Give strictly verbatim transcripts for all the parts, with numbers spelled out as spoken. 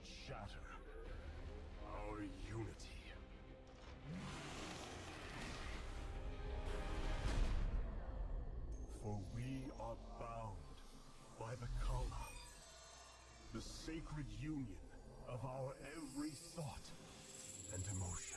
not shatter our unity. For we are bound by the Kala, the sacred union of our every thought and emotion.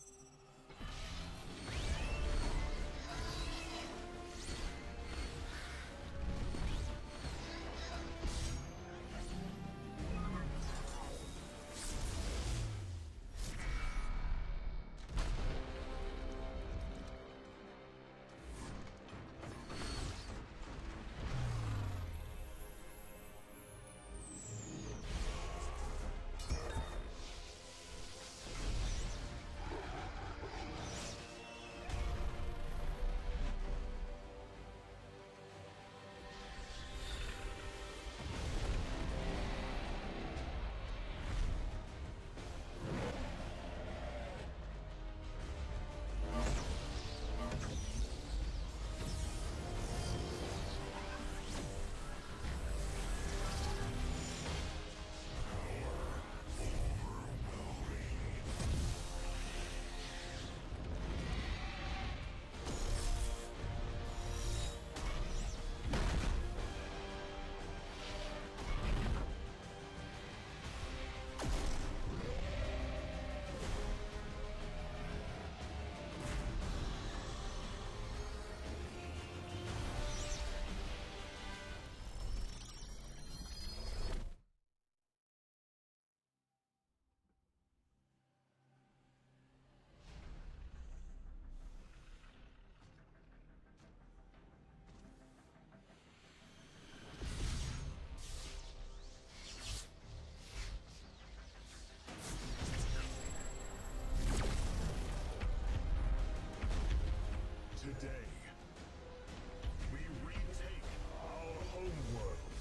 Today, we retake our homeworld,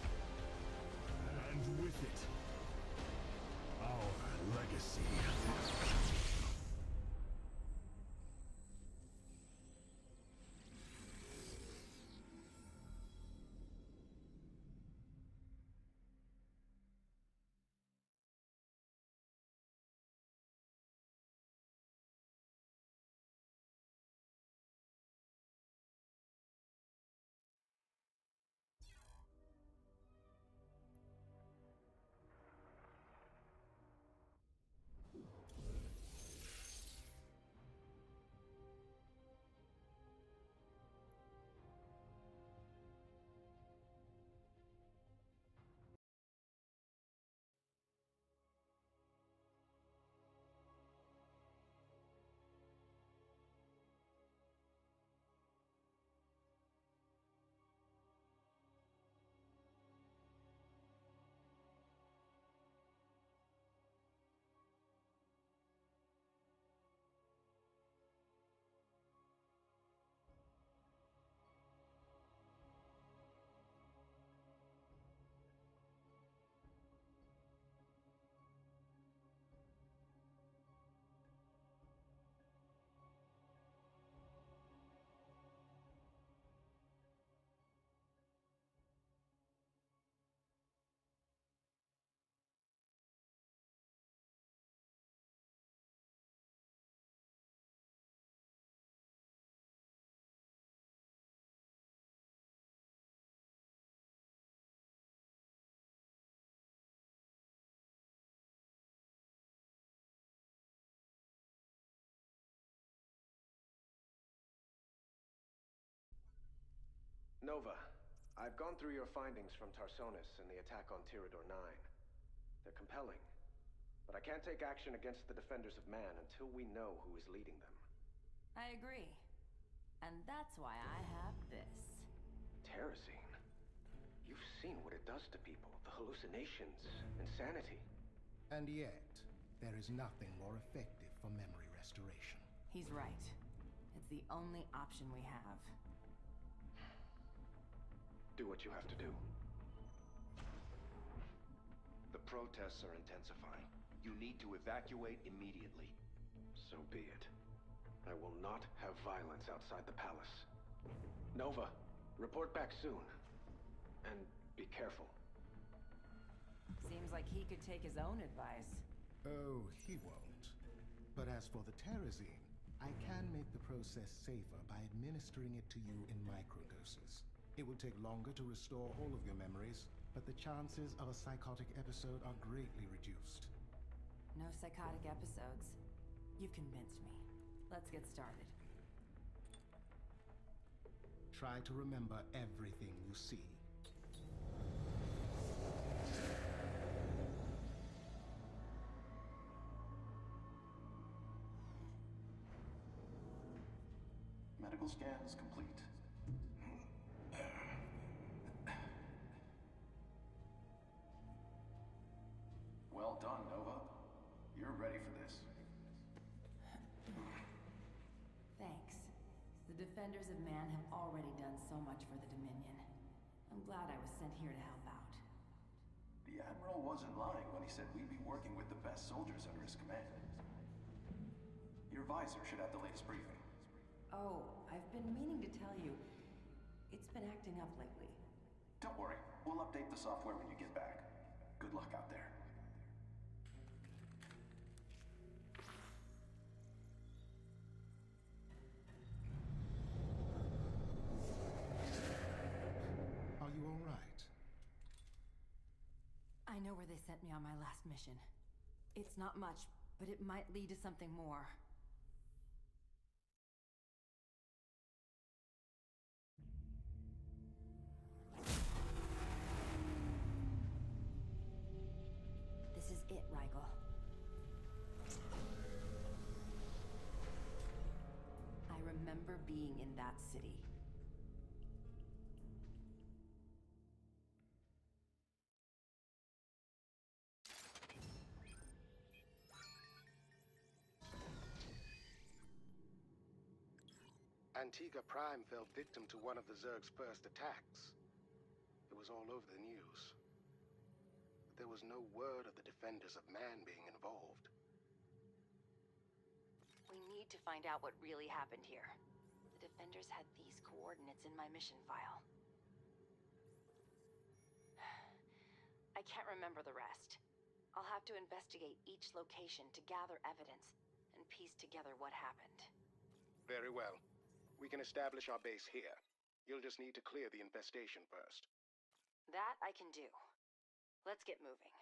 and with it, our legacy. Nova, I've gone through your findings from Tarsonis and the attack on Tirador nine. They're compelling, but I can't take action against the Defenders of Man until we know who is leading them. I agree. And that's why I have this. Terrazine? You've seen what it does to people, the hallucinations, insanity. And yet, there is nothing more effective for memory restoration. He's right. It's the only option we have. Do what you have to do. The protests are intensifying. You need to evacuate immediately. So be it. I will not have violence outside the palace. Nova, report back soon. And be careful. Seems like he could take his own advice. Oh, he won't. But as for the Terrazine, I can make the process safer by administering it to you in microdoses. It will take longer to restore all of your memories, but the chances of a psychotic episode are greatly reduced. No psychotic episodes. You've convinced me. Let's get started. Try to remember everything you see. Medical scan is complete. Well done, Nova. You're ready for this. Thanks. The Defenders of Man have already done so much for the Dominion. I'm glad I was sent here to help out. The Admiral wasn't lying when he said we'd be working with the best soldiers under his command. Your visor should have the latest briefing. Oh, I've been meaning to tell you. It's been acting up lately. Don't worry, we'll update the software when you get back. Good luck out there. Are you all right? I know where they sent me on my last mission. It's not much, but it might lead to something more. This is it, Rigel. I remember being in that city. Antigua Prime fell victim to one of the Zerg's first attacks. It was all over the news. But there was no word of the Defenders of Man being involved. We need to find out what really happened here. The Defenders had these coordinates in my mission file. I can't remember the rest. I'll have to investigate each location to gather evidence and piece together what happened. Very well. We can establish our base here. You'll just need to clear the infestation first. That I can do. Let's get moving.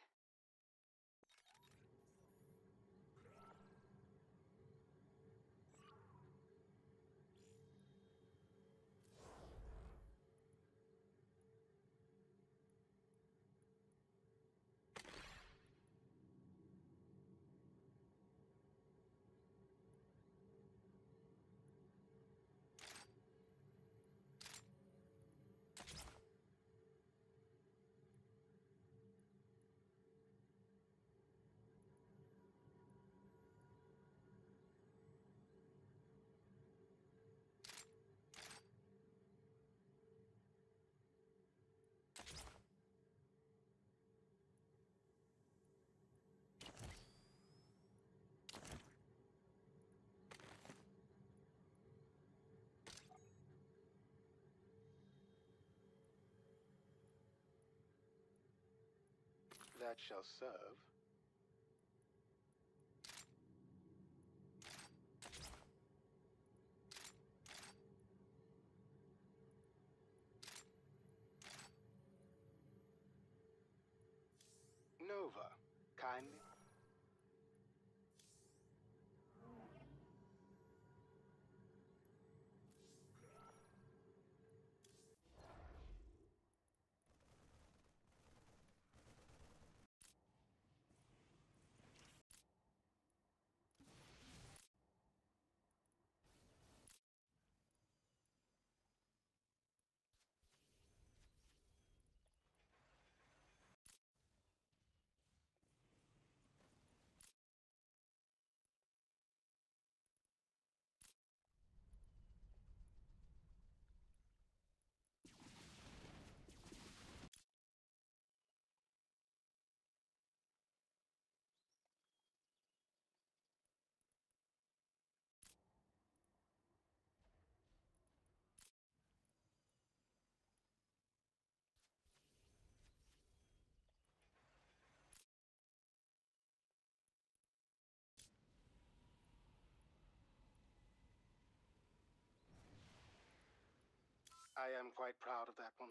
That shall serve. Nova, kindly. I am quite proud of that one.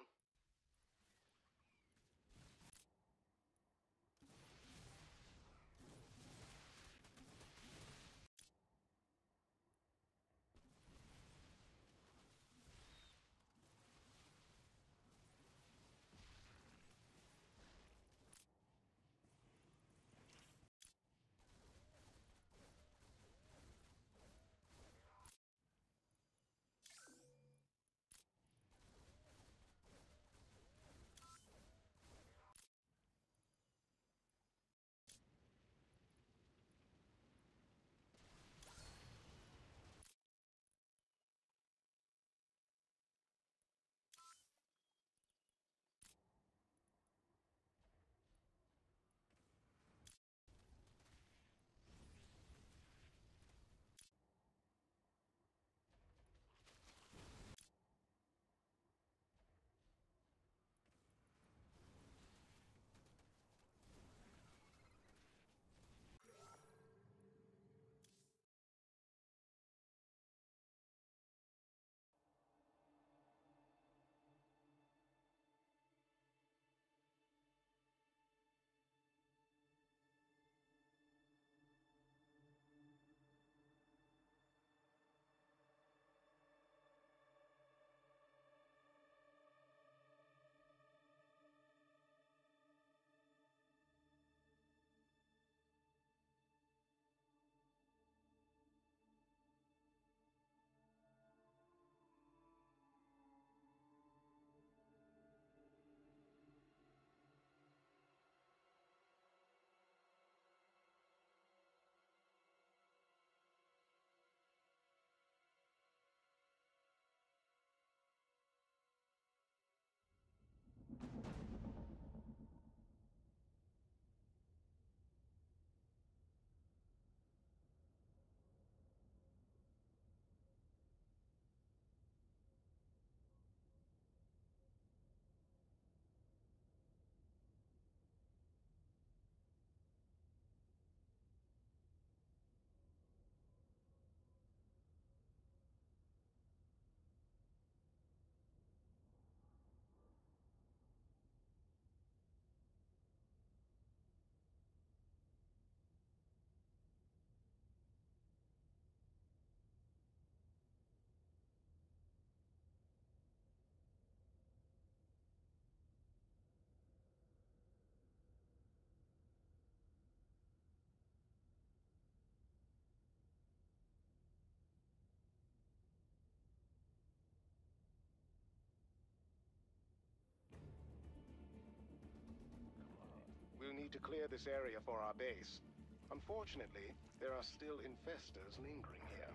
We'll need to clear this area for our base. Unfortunately, there are still infestors lingering here.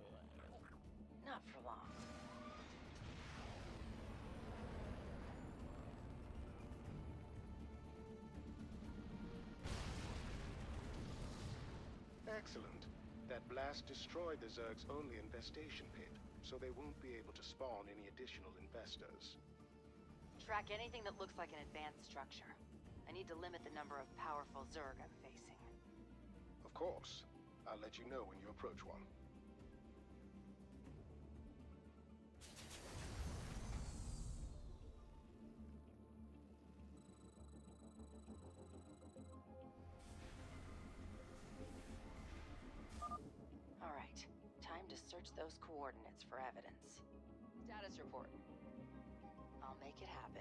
Not for long. Excellent. That blast destroyed the Zerg's only infestation pit, so they won't be able to spawn any additional infestors. Track anything that looks like an advanced structure. I need to limit the number of powerful Zerg I'm facing. Of course. I'll let you know when you approach one. All right. Time to search those coordinates for evidence. Status report. I'll make it happen.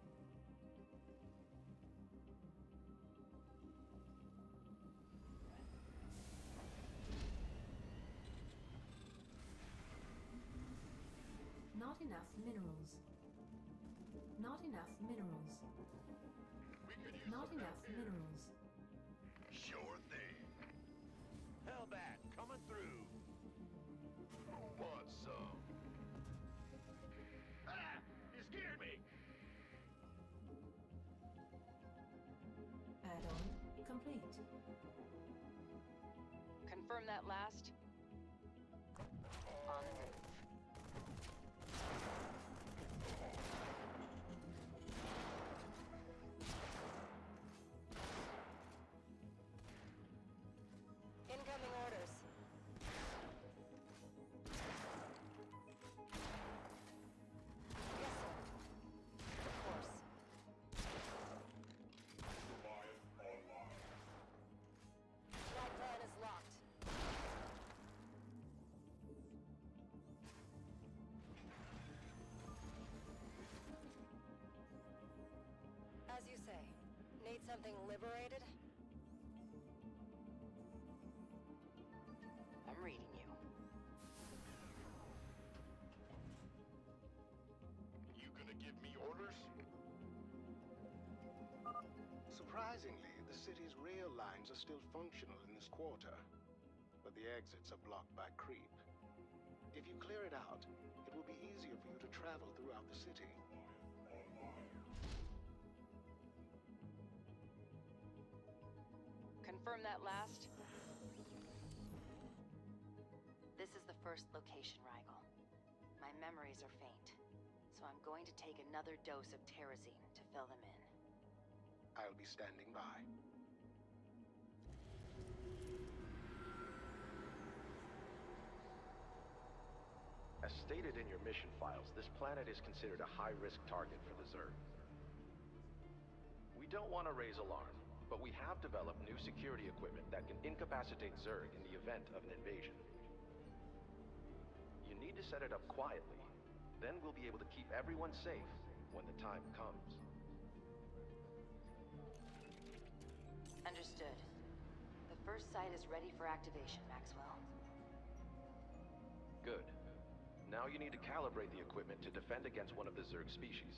Not enough minerals. Not enough minerals. We could use Not some enough help here. minerals. Sure thing. Hellbat, coming through. Who wants some? Ah! You scared me! Add-on complete. Confirm that last. On the move. Incoming orders. Yes, something liberated? I'm reading you. You gonna give me orders? Surprisingly, the city's rail lines are still functional in this quarter, but the exits are blocked by creep. If you clear it out, it will be easier for you to travel throughout the city. Confirm that last. This is the first location, Rigel. My memories are faint, so I'm going to take another dose of Terrazine to fill them in. I'll be standing by. As stated in your mission files, this planet is considered a high-risk target for the Zerg. We don't want to raise alarm, but we have developed new security equipment that can incapacitate Zerg in the event of an invasion. You need to set it up quietly, then we'll be able to keep everyone safe when the time comes. Understood. The first site is ready for activation, Maxwell. Good. Now you need to calibrate the equipment to defend against one of the Zerg species.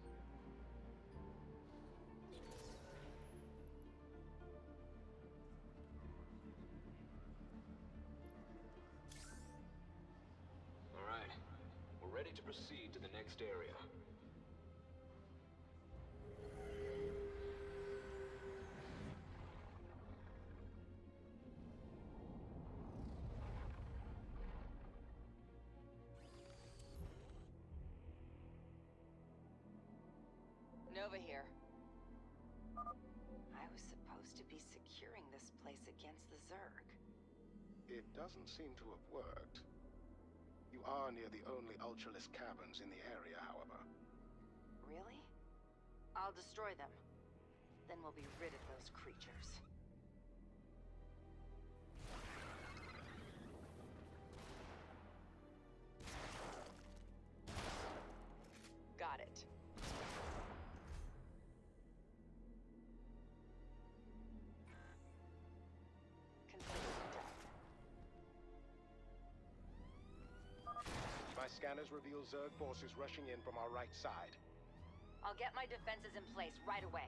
All right. We're ready to proceed to the next area. Nova here. I was supposed to be securing this place against the Zerg. It doesn't seem to have worked. You are near the only Ultralisk caverns in the area, however. Really? I'll destroy them. Then we'll be rid of those creatures. Got it. My scanners reveal Zerg forces rushing in from our right side. I'll get my defenses in place right away.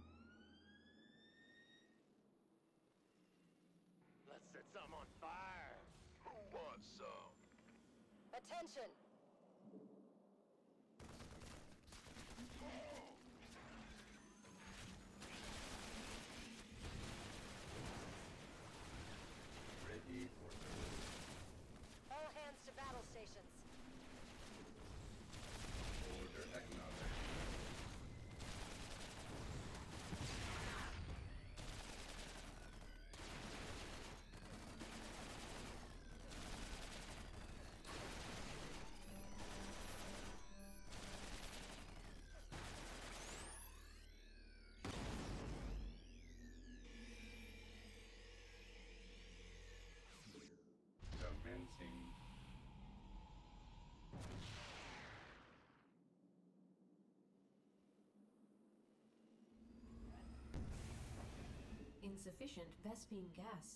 Let's set some on fire. Who wants some? Attention! Ready for All hands to battle stations. order acknowledged. Commencing. Insufficient Vespine gas.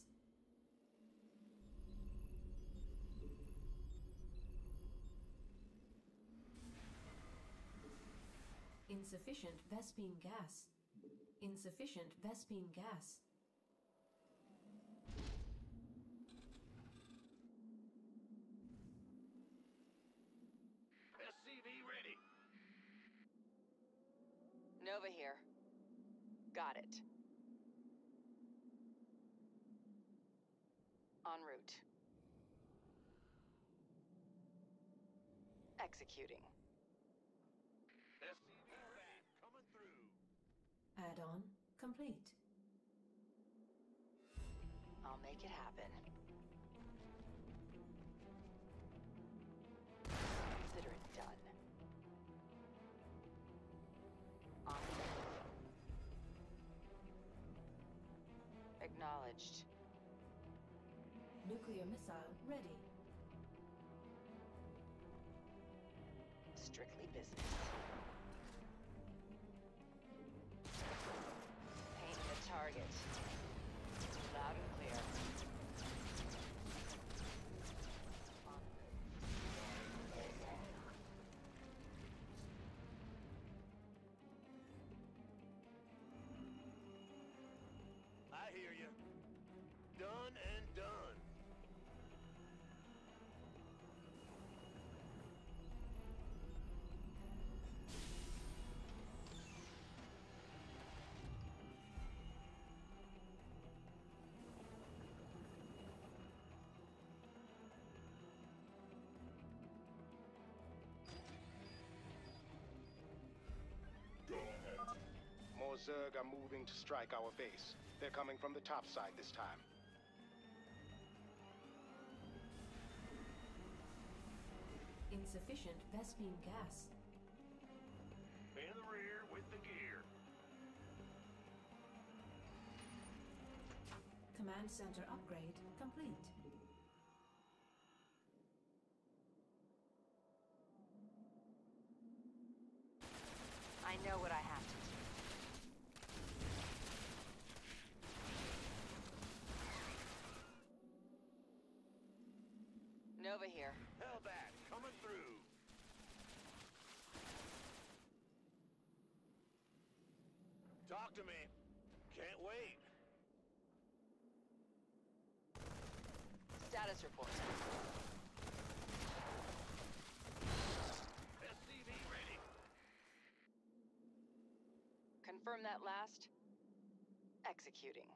Insufficient Vespine gas. Insufficient Vespine gas. S C V ready. Nova here. Got it. En route. Executing. S C V ready. Coming through. Add-on complete. I'll make it happen. Consider it done. On the move. Acknowledged. Nuclear missile ready. Strictly business. Our Zerg are moving to strike our base. They're coming from the top side this time. Insufficient Vespene gas. In the rear with the gear. Command center upgrade complete. I know what I have to do. Nova here. Hellbat, coming through. Talk to me. Can't wait. Status report. S C V ready. Confirm that last. Executing.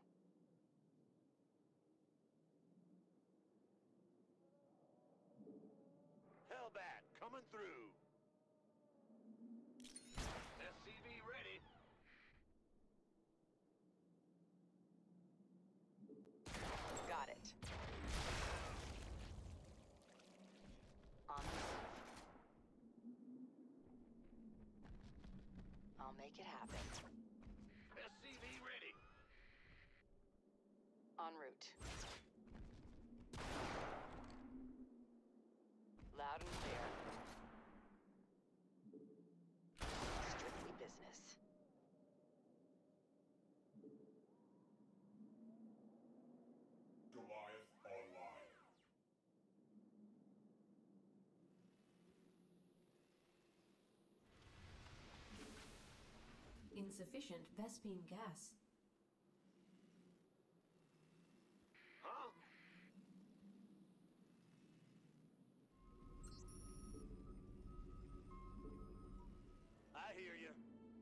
Hellbat, coming through. S C V ready. Got it. On the move. I'll make it happen. S C V ready. En route. Loud and clear. Strictly business. Goliath online. Insufficient Vespene gas. Huh? I hear you.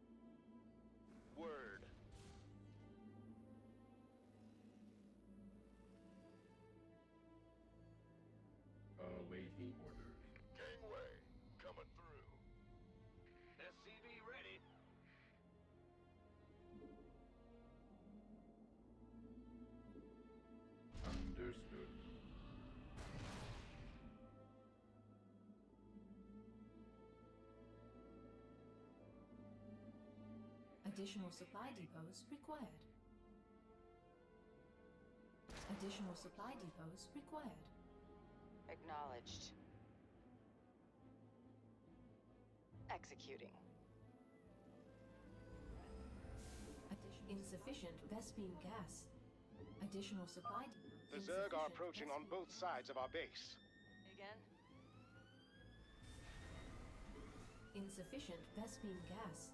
Word. Awaiting orders. Gangway, coming through. S C V ready. Understood. Additional supply depots required. Additional supply depots required. Acknowledged. Executing. Addition- insufficient Vespene gas. Additional supply depots. The Zerg are approaching on both sides of our base. Again? Insufficient Vespene gas.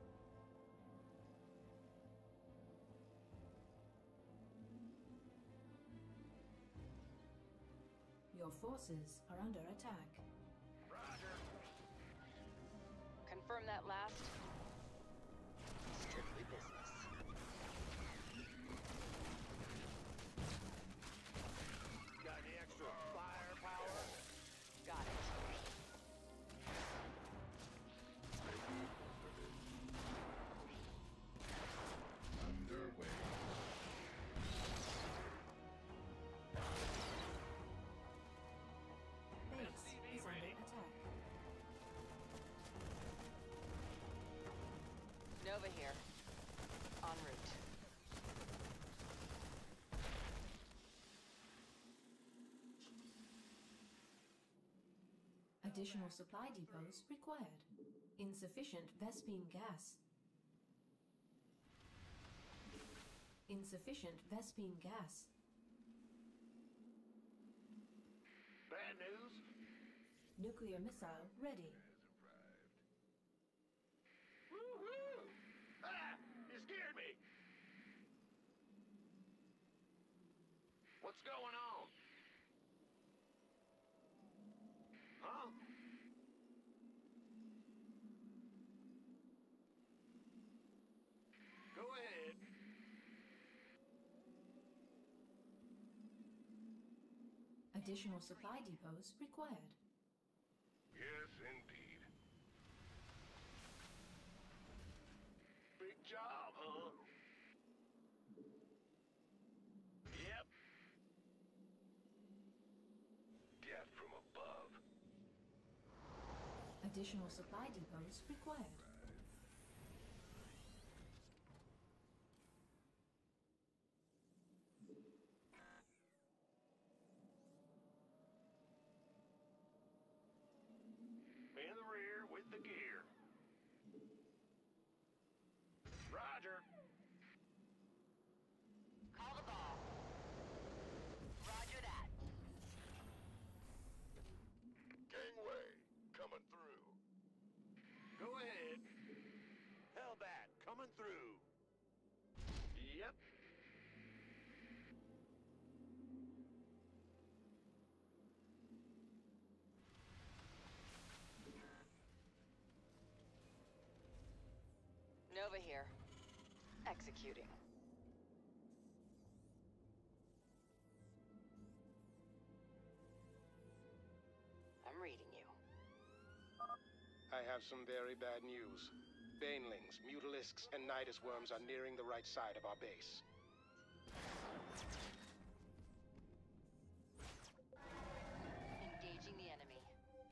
Your forces are under attack. Roger. Confirm that last. Strictly business. Got any extra firepower? Got it. Ready for service. Underway. Base is under attack. Nova here. En route. Additional supply depots required. Insufficient Vespene gas. Insufficient Vespene gas. Bad news? Nuclear missile ready. Woo-hoo! Ah! You scared me! What's going on? Huh? Go ahead. Additional supply depots required. Yes, indeed. Big job, Additional supply depots required. In the rear with the gear. Roger. Call the ball. Roger that. Gangway, coming through. Go ahead. Hellbat, coming through. Yep. Nova here. Executing. I'm reading you. I have some very bad news. Banelings, mutalisks, and nidus worms are nearing the right side of our base. Engaging the enemy.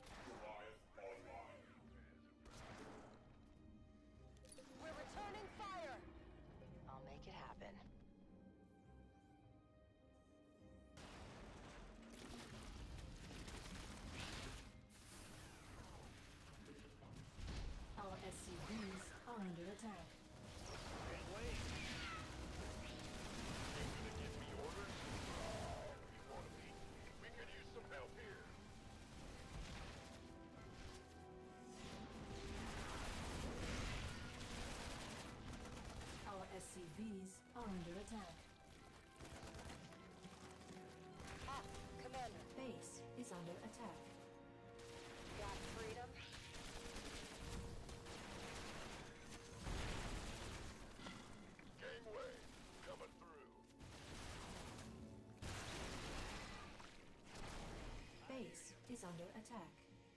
We're returning fire! I'll make it happen. Our S C Vs are under attack. Can't wait. You gonna give me orders? You wanna be? We could use some help here. Our S C Vs are under attack. Ah, Commander. Base is under attack. Got freedom? Gangway, coming through. Base is under attack.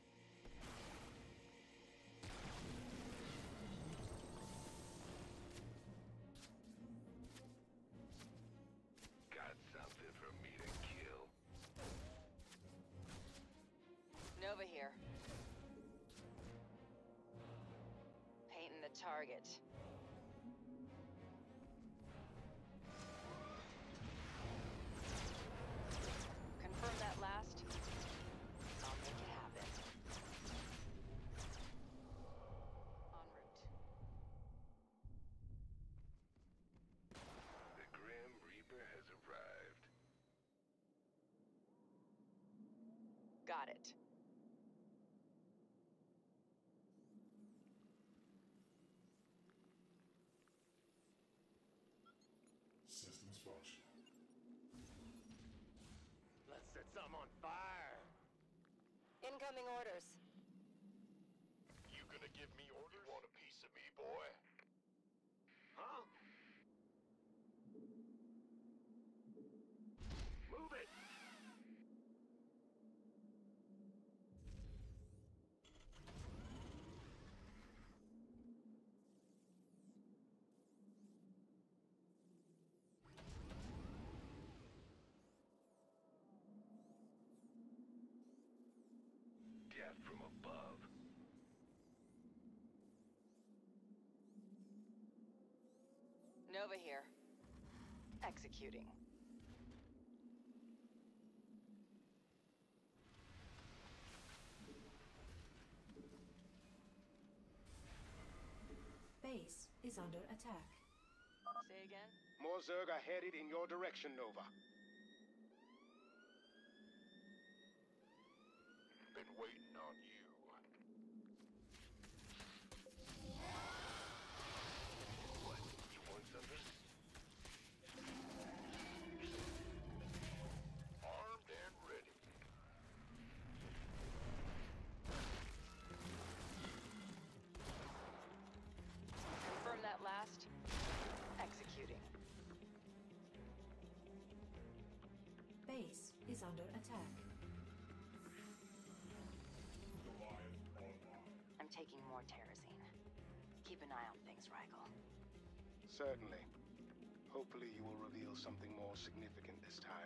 Got something for me to kill. Nova here. Painting the target. Confirm that last. I'll make it happen. En route. The Grim Reaper has arrived. Got it. Systems functional. Let's set some on fire. Incoming orders. You gonna give me orders? You want a piece of me, boy? Huh? Move it! Death from above. Nova here. Executing. Base is under attack. Say again? More Zerg are headed in your direction, Nova. Been waiting on you. What? You want something? Armed and ready. Confirm that last. Executing. Base is under attack. I'm taking more terrazine. Keep an eye on things, Rigel. Certainly. Hopefully you will reveal something more significant this time.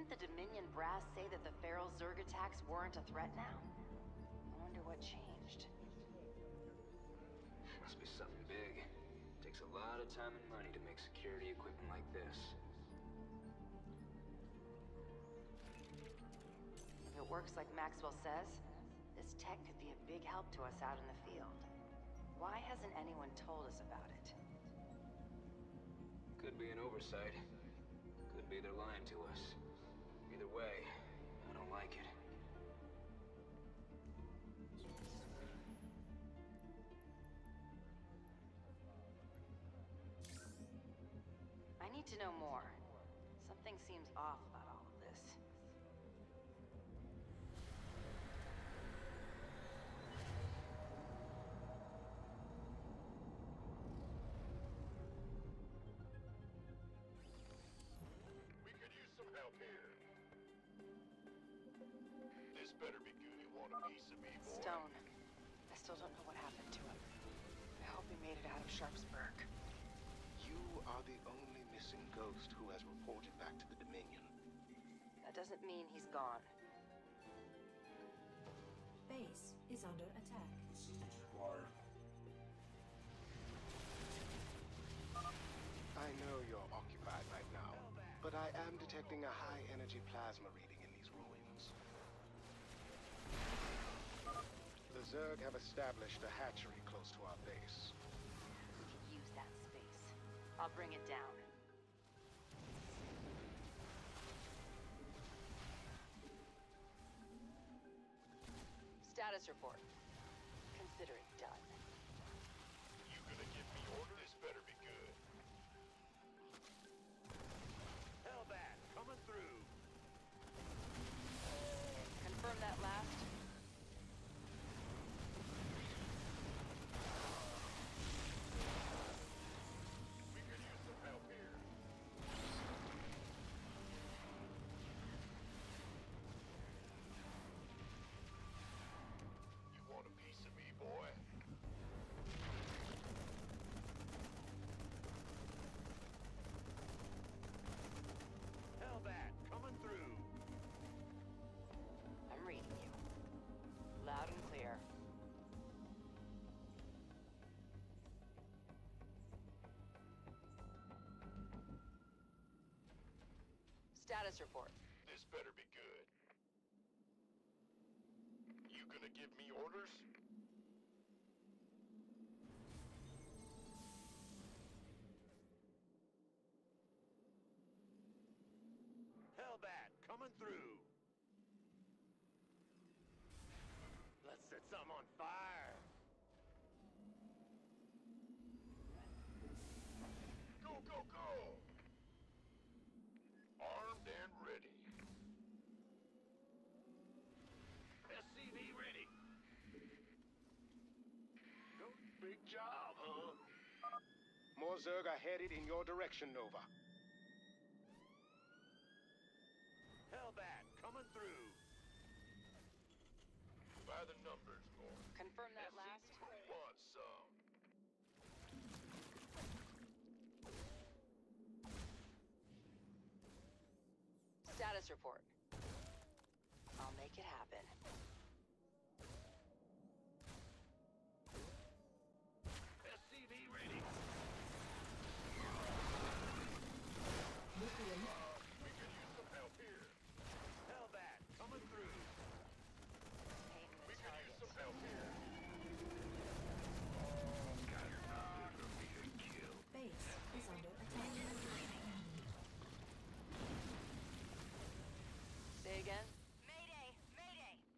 Didn't the Dominion brass say that the Feral Zerg attacks weren't a threat now? I wonder what changed. Must be something big. Takes a lot of time and money to make security equipment like this. If it works like Maxwell says, this tech could be a big help to us out in the field. Why hasn't anyone told us about it? Could be an oversight. Could be they're lying to us. Either way, I don't like it. I need to know more. Something seems off about all of this. We could use some help here. This better be good. You want a piece of me, boy? Stone. I still don't know what happened to him. I hope he made it out of Sharpsburg. You are the only missing ghost who has reported back to the Dominion. That doesn't mean he's gone. Base is under attack. Assistance required. I know you're occupied right now, but I am detecting a high-energy plasma reading in these ruins. The Zerg have established a hatchery close to our base. We could use that space. I'll bring it down. Status report. Consider it done. You gonna give me orders? This better be good. Hellbat, coming through. Confirm that last. We could use some help here. You want a piece of me, boy? Hellbat, coming through. I'm reading you. Loud and clear. Status report. This better be good. You gonna give me orders? Hellbat, coming through. Let's set some on fire. Go, go, go! Armed and ready. S C V ready. Go, big job, huh? More Zerg are headed in your direction, Nova. Hellbat, coming through. By the numbers, more. Confirm that last. Want some. Status report. I'll make it happen. S C V ready. Nuclear We could use some help here. Hellbat, coming through. Painting We the could use target. some help here. base is under attack. Say again? Mayday! Mayday!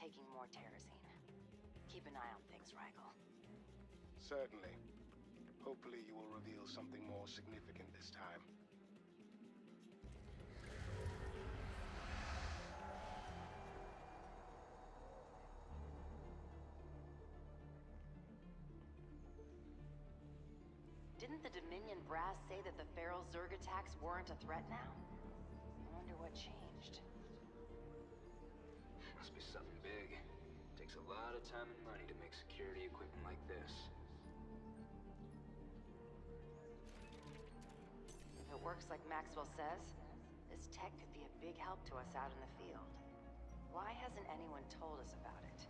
taking more terrazine. Keep an eye on things, Rigel. Certainly. Hopefully you will reveal something more significant this time. Didn't the Dominion brass say that the feral Zerg attacks weren't a threat now? I wonder what changed. Must be something big. Takes a lot of time and money to make security equipment like this. If it works like Maxwell says, this tech could be a big help to us out in the field. Why hasn't anyone told us about it?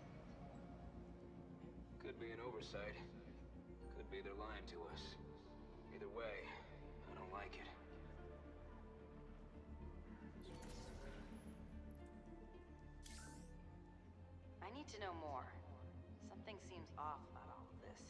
Could be an oversight. Could be they're lying to us. Either way, I don't like it. I need to know more. Something seems off about all of this.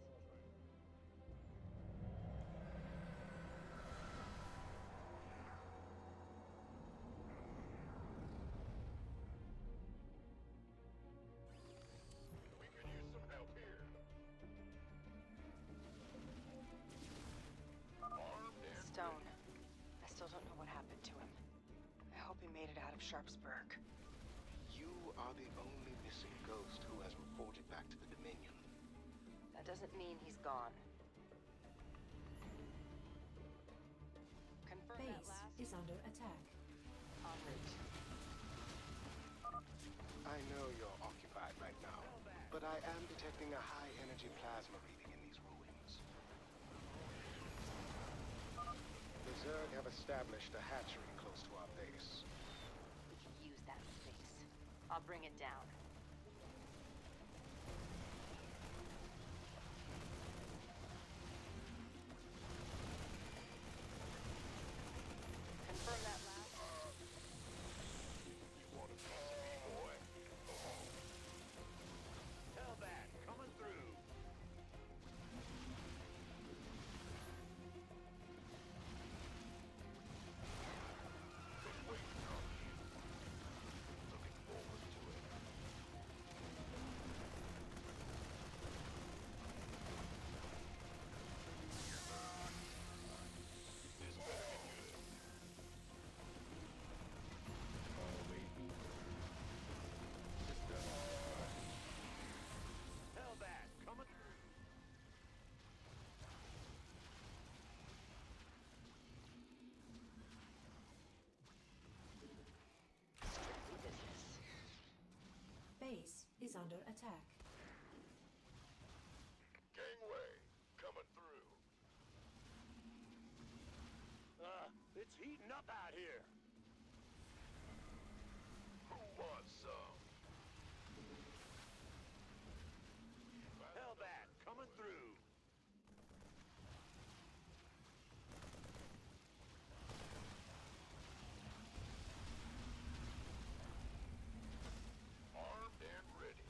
We could use some help here. Armed and Stone. I still don't know what happened to him. I hope he made it out of Sharpsburg. You are the only missing ghost who has reported back to the Dominion. That doesn't mean he's gone. Confirm that Base last is under attack. en route. I know you're occupied right now, but I am detecting a high-energy plasma reading in these ruins. The Zerg have established a hatchery close to our base. We can use that space. I'll bring it down. Confirm that last. You want a piece of me, boy? Tell that, coming through. Been waiting on you. Looking forward to it. This better be good. Awaiting orders. System online. Tell that, coming through. Strictly business. Base is under attack. Gangway, coming through. Uh, it's heating up out here. Who wants some? Hell that, coming through. Armed and ready.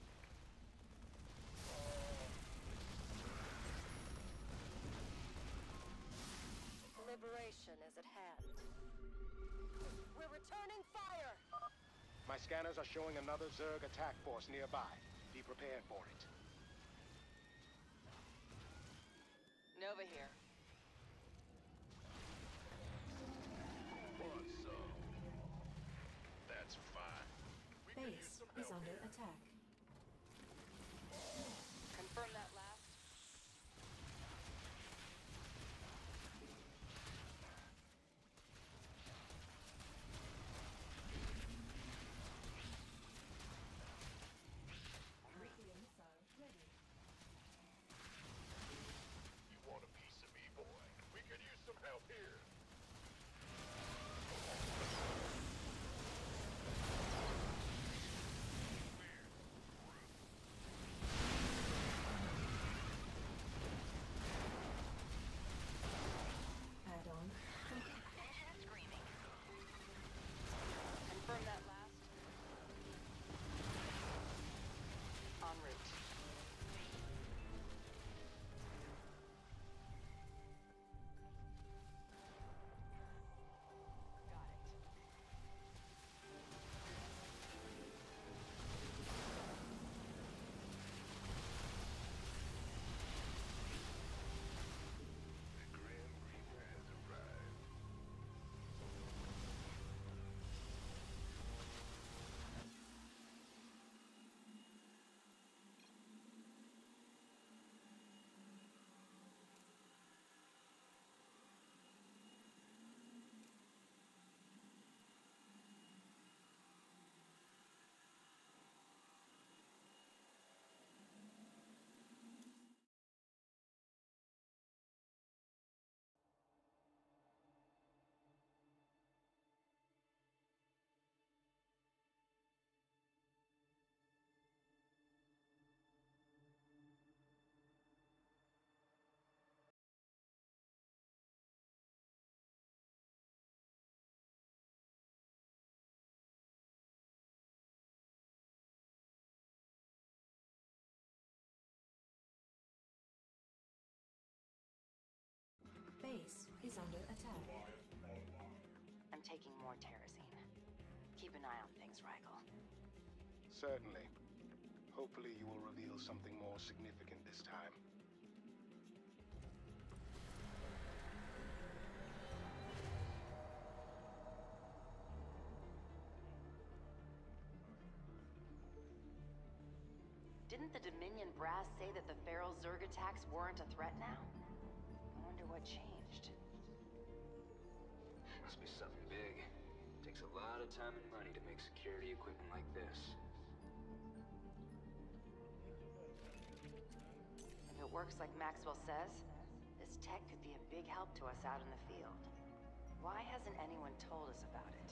Liberation is at hand. We're returning fire! My scanners are showing another Zerg attack force nearby. Be prepared for it. Nova here. Wants some? That's fine. We could use Base some is help under here. attack. Confirm that last. Nuclear missile ready. You want a piece of me, boy? We could use some help here. Weird. keep an eye on things, Rigel. Certainly. Hopefully you will reveal something more significant this time. Didn't the Dominion brass say that the Feral Zerg attacks weren't a threat now? I wonder what changed. Must be something big. Takes a lot of time and money to make security equipment like this. If it works like Maxwell says, this tech could be a big help to us out in the field. Why hasn't anyone told us about it?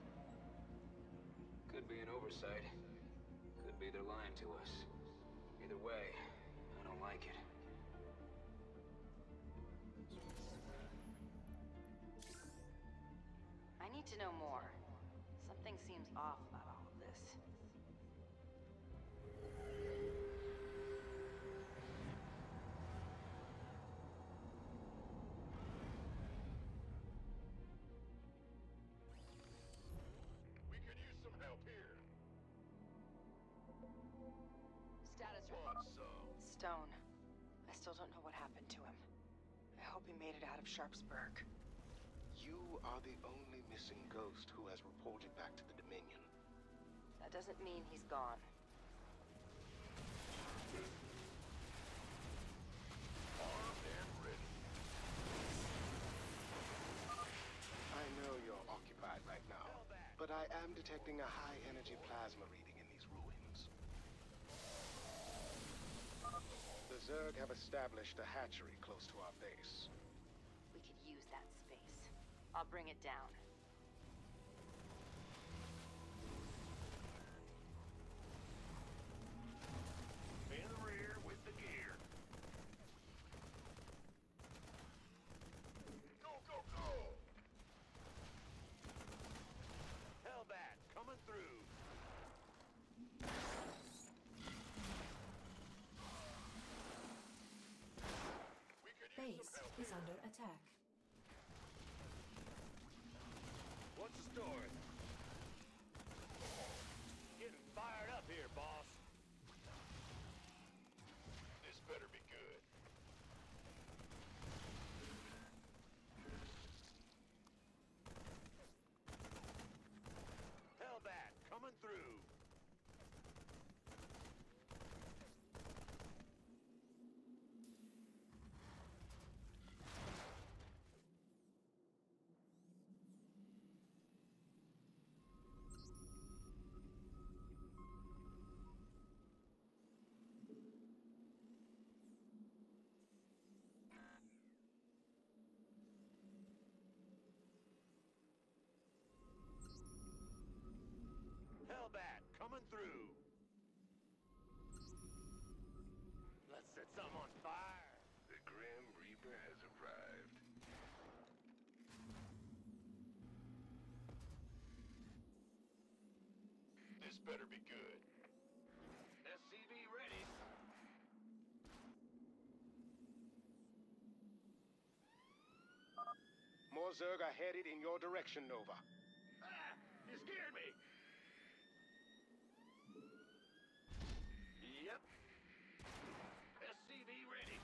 Could be an oversight. Could be they're lying to us. Either way, I don't like it. I need to know more. Something seems off about all of this. We could use some help here. Status Want some? Stone. I still don't know what happened to him. I hope he made it out of Sharpsburg. You are the only missing ghost who has reported back to the Dominion. That doesn't mean he's gone. Armed and ready. I know you're occupied right now, but I am detecting a high-energy plasma reading in these ruins. The Zerg have established a hatchery close to our base. We could use that space. I'll bring it down. In the rear with the gear. Go, go, go! Hellbat, coming through. We could use Base some help is here. under attack. What's the story? Getting fired up here, boss. This better be good. Hellbat, coming through. Hellbat, coming through. Let's set some on fire. The Grim Reaper has arrived. This better be good. S C V ready. More Zerg are headed in your direction, Nova. Ah! You scared me! Yep. S C V ready.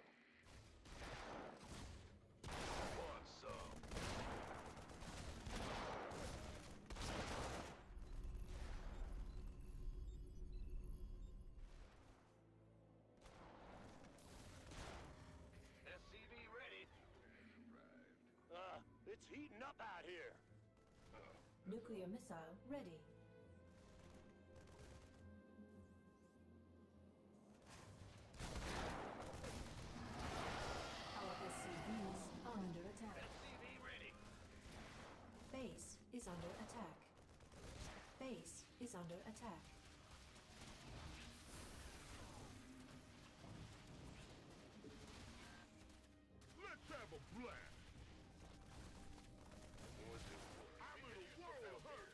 Want some? S C V ready. Uh, it's heating up out here. Nuclear missile ready. Our S C Vs are under attack. S C V ready. Base is under attack. Base is under attack. Let's have a blast. What's it for? I'm in a world here.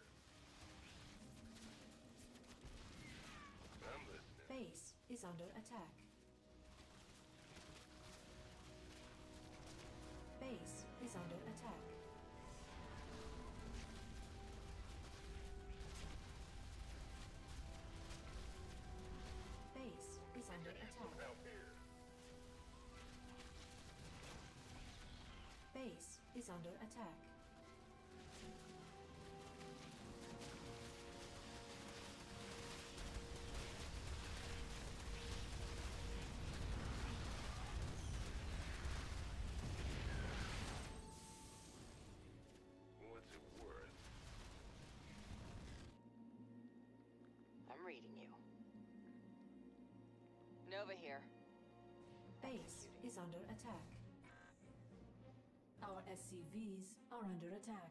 I'm listening. Base is under attack. Base is under attack. is under attack. What's it worth? I'm reading you. Nova here. Base is under attack. Our S C Vs are under attack.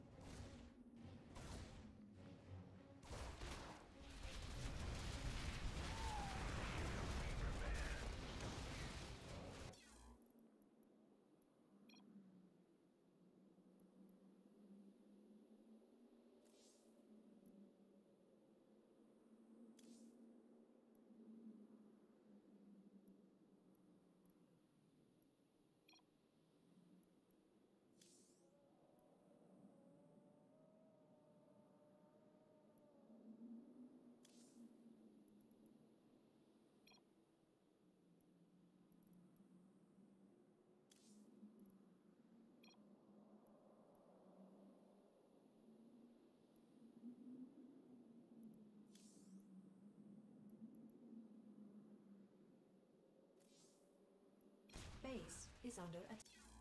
Base is under attack.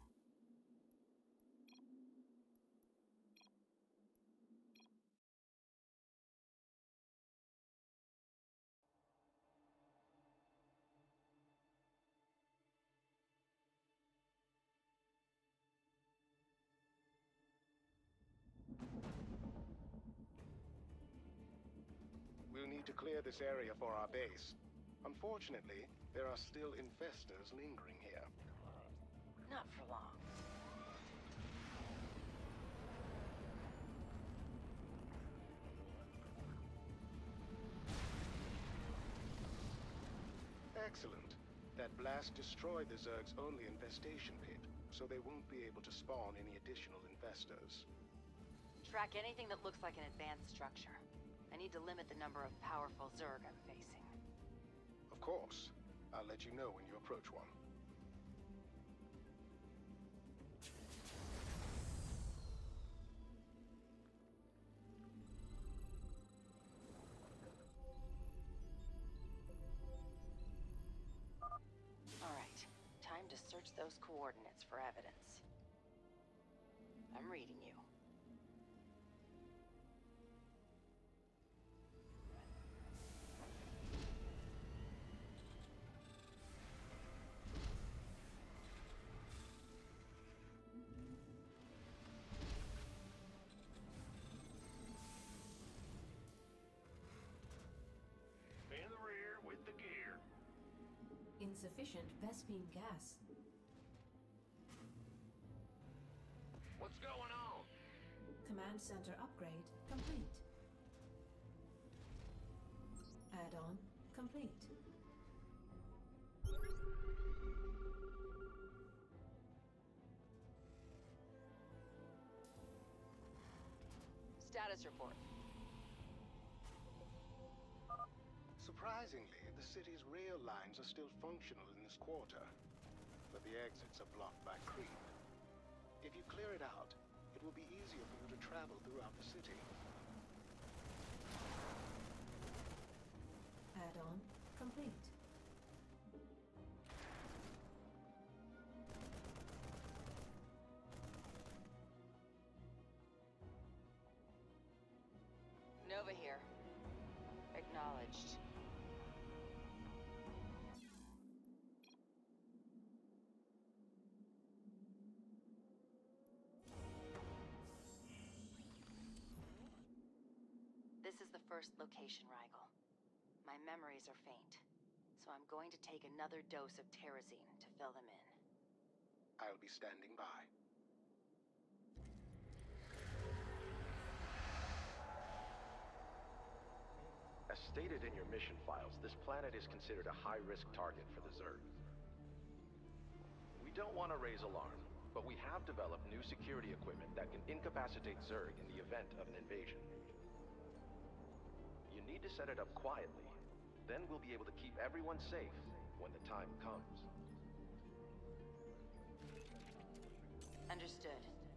We'll need to clear this area for our base. Unfortunately, there are still infestors lingering here. Not for long. Excellent. That blast destroyed the Zerg's only infestation pit, so they won't be able to spawn any additional infestors. Track anything that looks like an advanced structure. I need to limit the number of powerful Zerg I'm facing. Of course. I'll let you know when you approach one. All right. Time to search those coordinates for evidence. I'm reading you. In the rear with the gear. Insufficient Vespine gas. What's going on? Command center upgrade complete. Add-on complete. Status report. Surprisingly, the city's rail lines are still functional in this quarter, but the exits are blocked by creep. If you clear it out, it will be easier for you to travel throughout the city. Add-on complete. Nova here. Acknowledged. This is the first location, Rigel. My memories are faint, so I'm going to take another dose of Terrazine to fill them in. I'll be standing by. As stated in your mission files, this planet is considered a high-risk target for the Zerg. We don't want to raise alarm, but we have developed new security equipment that can incapacitate Zerg in the event of an invasion. You need to set it up quietly, then we'll be able to keep everyone safe when the time comes. Understood.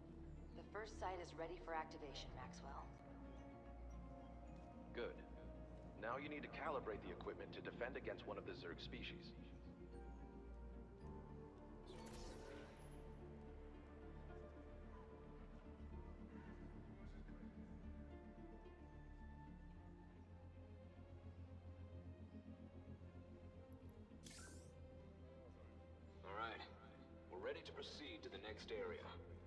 first site is ready for activation, Maxwell. Good. Now you need to calibrate the equipment to defend against one of the Zerg species. All right. We're ready to proceed to the next area.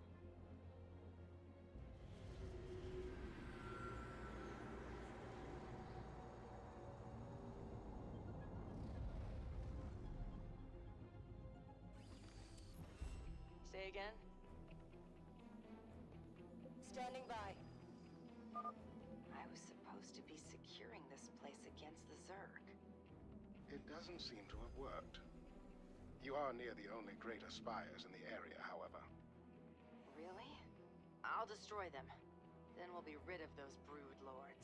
Say again? Standing by. I was supposed to be securing this place against the Zerg. It doesn't seem to have worked. You are near the only great aspires in the area, however. Really? I'll destroy them. Then we'll be rid of those brood lords.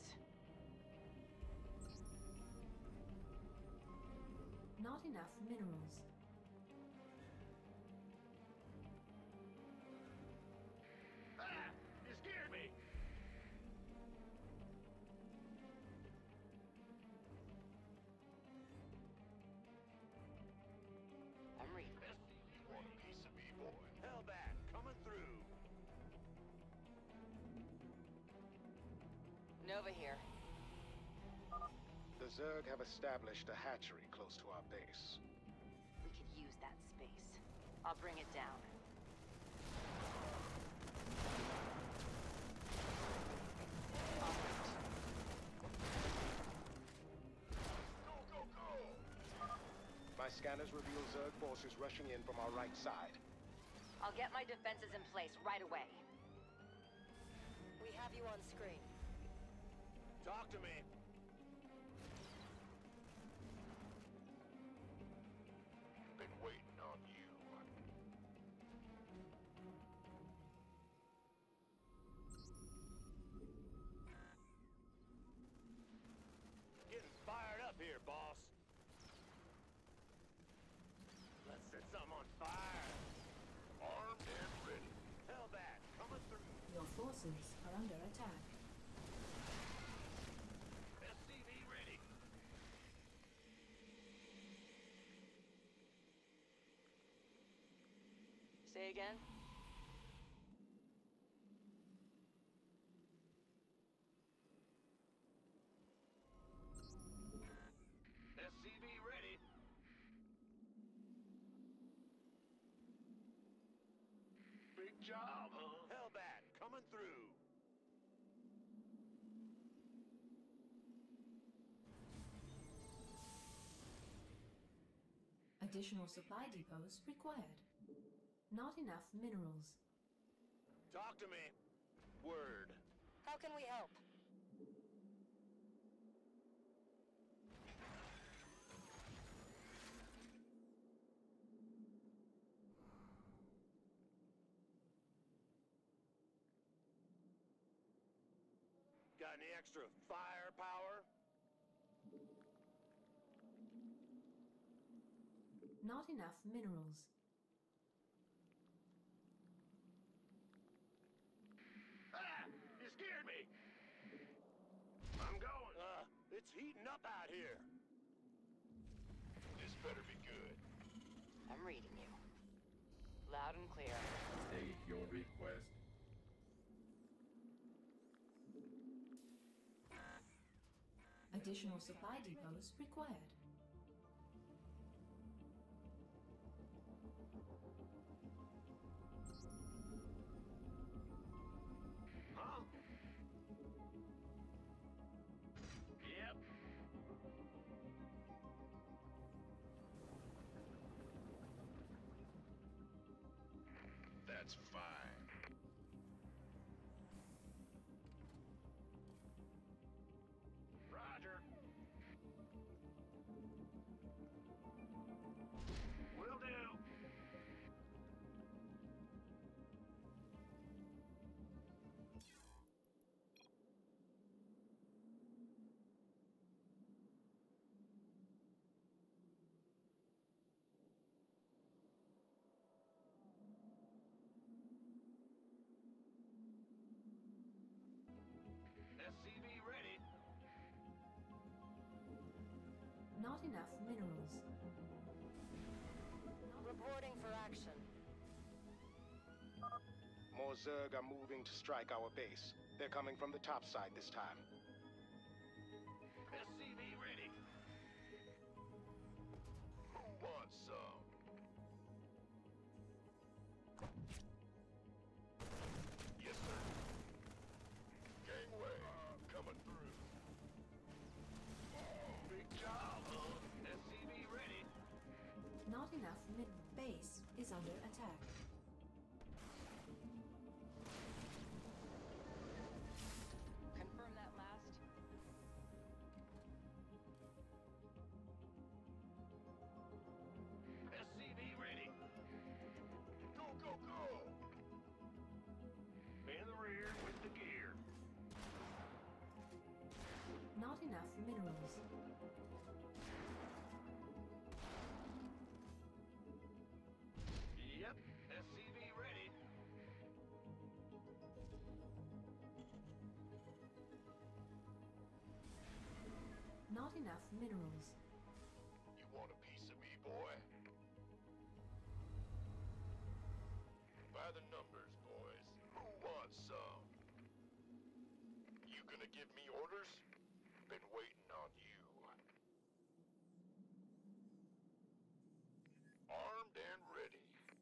Not enough minerals. Ah! You scared me! I'm reading. You want a piece of me, boy? Hellbat, coming through. Nova here. The Zerg have established a hatchery close to our base. We could use that space. I'll bring it down. Go, go, go! My scanners reveal Zerg forces rushing in from our right side. I'll get my defenses in place right away. We have you on screen. Talk to me. Been waiting on you. Getting fired up here, boss. Let's set something on fire. Armed and ready. Hellbat, coming through. Your forces are under attack. S C V ready. Say again? S C V ready. Big job, huh? Hellbat, coming through. Additional supply depots required. Not enough minerals. Talk to me. Word. How can we help? Got any extra firepower? Not enough minerals. Ah! You scared me! I'm going. Uh, it's heating up out here. This better be good. I'm reading you. Loud and clear. State your request. Additional supply depots required. Huh? Yep. That's fine. Roger. Will do. more Zerg are moving to strike our base. They're coming from the top side this time. S C V ready. Who wants some? Yes, sir. Gangway, coming through. Big job, huh? S C V ready. Not enough mid base is under attack. Confirm that last. S C V ready. Go, go, go! In the rear with the gear. Not enough minerals. Yep, S C V ready. Not enough minerals. You want a piece of me, boy? By the numbers, boys. Who wants some? You gonna give me orders? Been waiting on you. Armed and ready.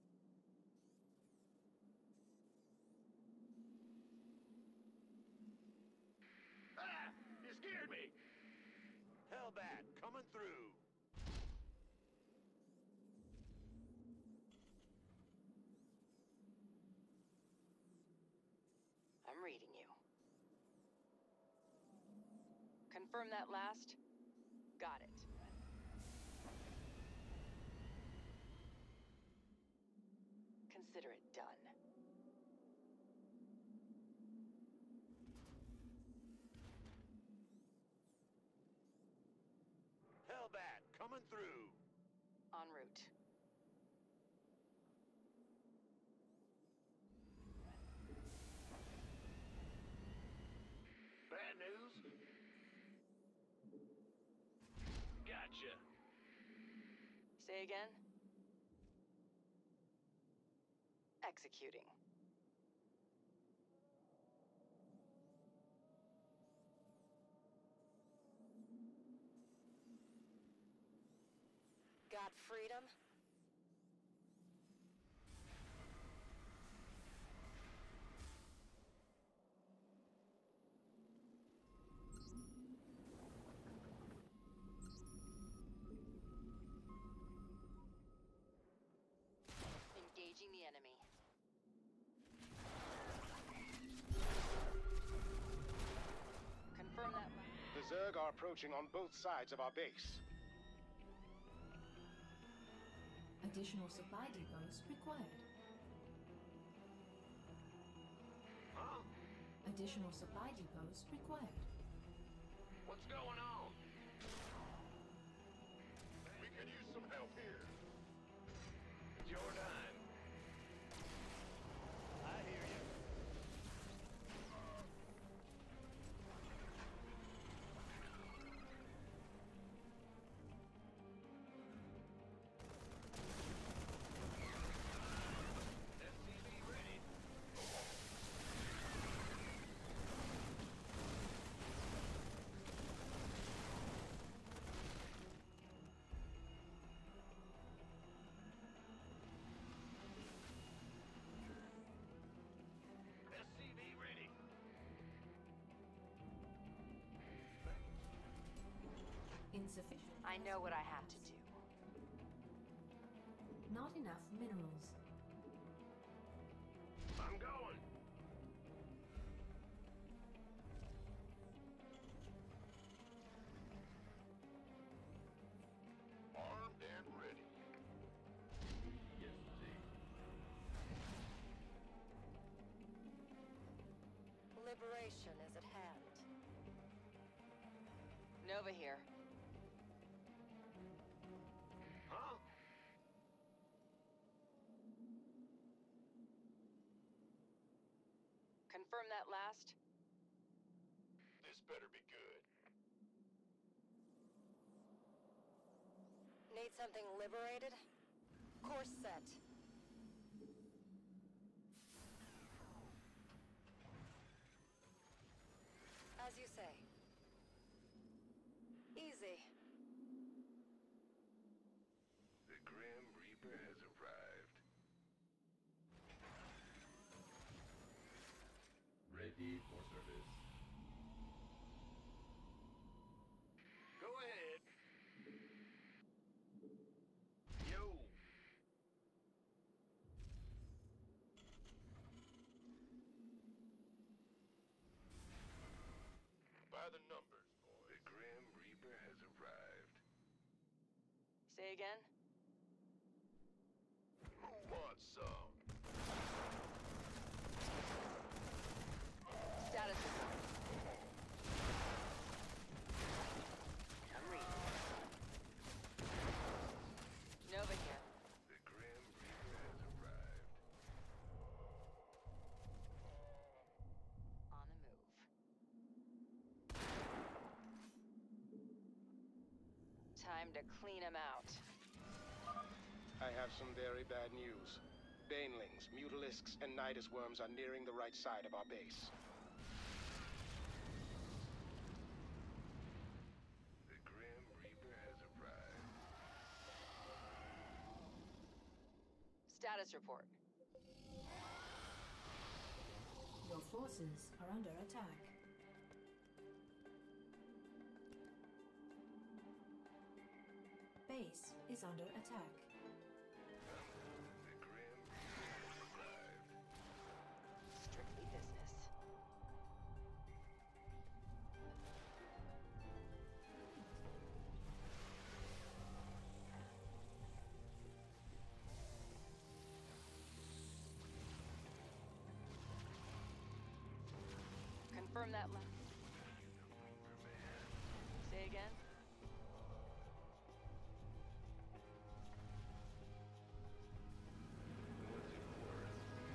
Ah! You scared me! Hellbat, coming through. I'm reading you. Confirm that last. Got it. Consider it done. Hellbat, coming through. En route. Bad news? Gotcha. Say again? Executing. Got freedom? Engaging the enemy. Confirm that. The Zerg are approaching on both sides of our base. Additional supply depots required. Huh? Additional supply depots required. What's going on? We could use some help here. It's your time. I hear you. S C V ready. S C V ready. Insufficient. I know what I have to do. Not enough minerals. I'm going. Armed and ready. Yes, Chief. Liberation is at hand. Nova here. Huh? Confirm that last. This better be good. Need something liberated? Course set. service. Go ahead. Yo. By the numbers, boys. The Grim Reaper has arrived. Say again? Who wants some? Status report. I'm reading. Nova here. The Grim Reaper has arrived. On the move. Time to clean him out. I have some very bad news. Banelings, Mutalisks, and Nidus worms are nearing the right side of our base. The Grim Reaper has arrived. Status report. Your forces are under attack. Base is under attack. The Grim Reaper has arrived. Strictly business. Confirm that last. Say again? What's it worth?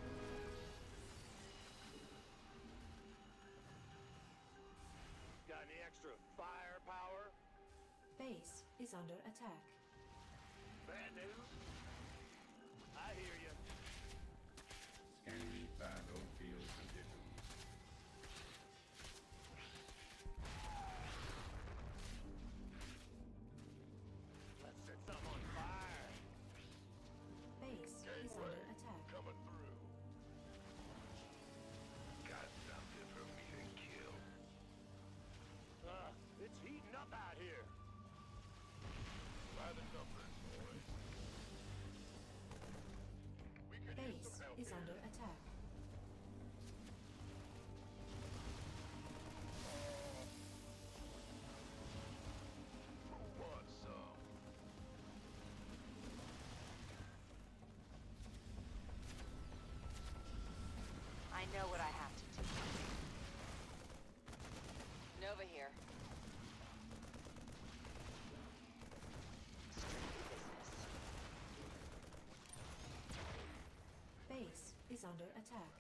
Got any extra firepower? Base is under attack. Bad news? I hear you. Scanning battlefield conditions. Let's set some on fire. Base is under attack. Coming through. Got something for me to kill. Uh, it's heating up out here. By the numbers, boys. We could use Base some help is here. under attack. Who wants some? I know what I have to do. Nova here. Strictly business. Base is under attack.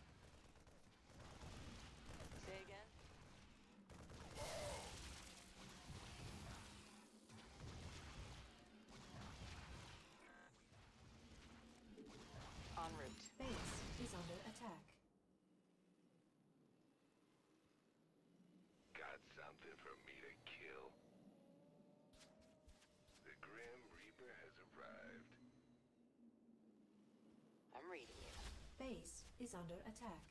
Say again? En route. Base is under attack. Got something for me to kill. The Grim Reaper has arrived. I'm reading you. Base is under attack.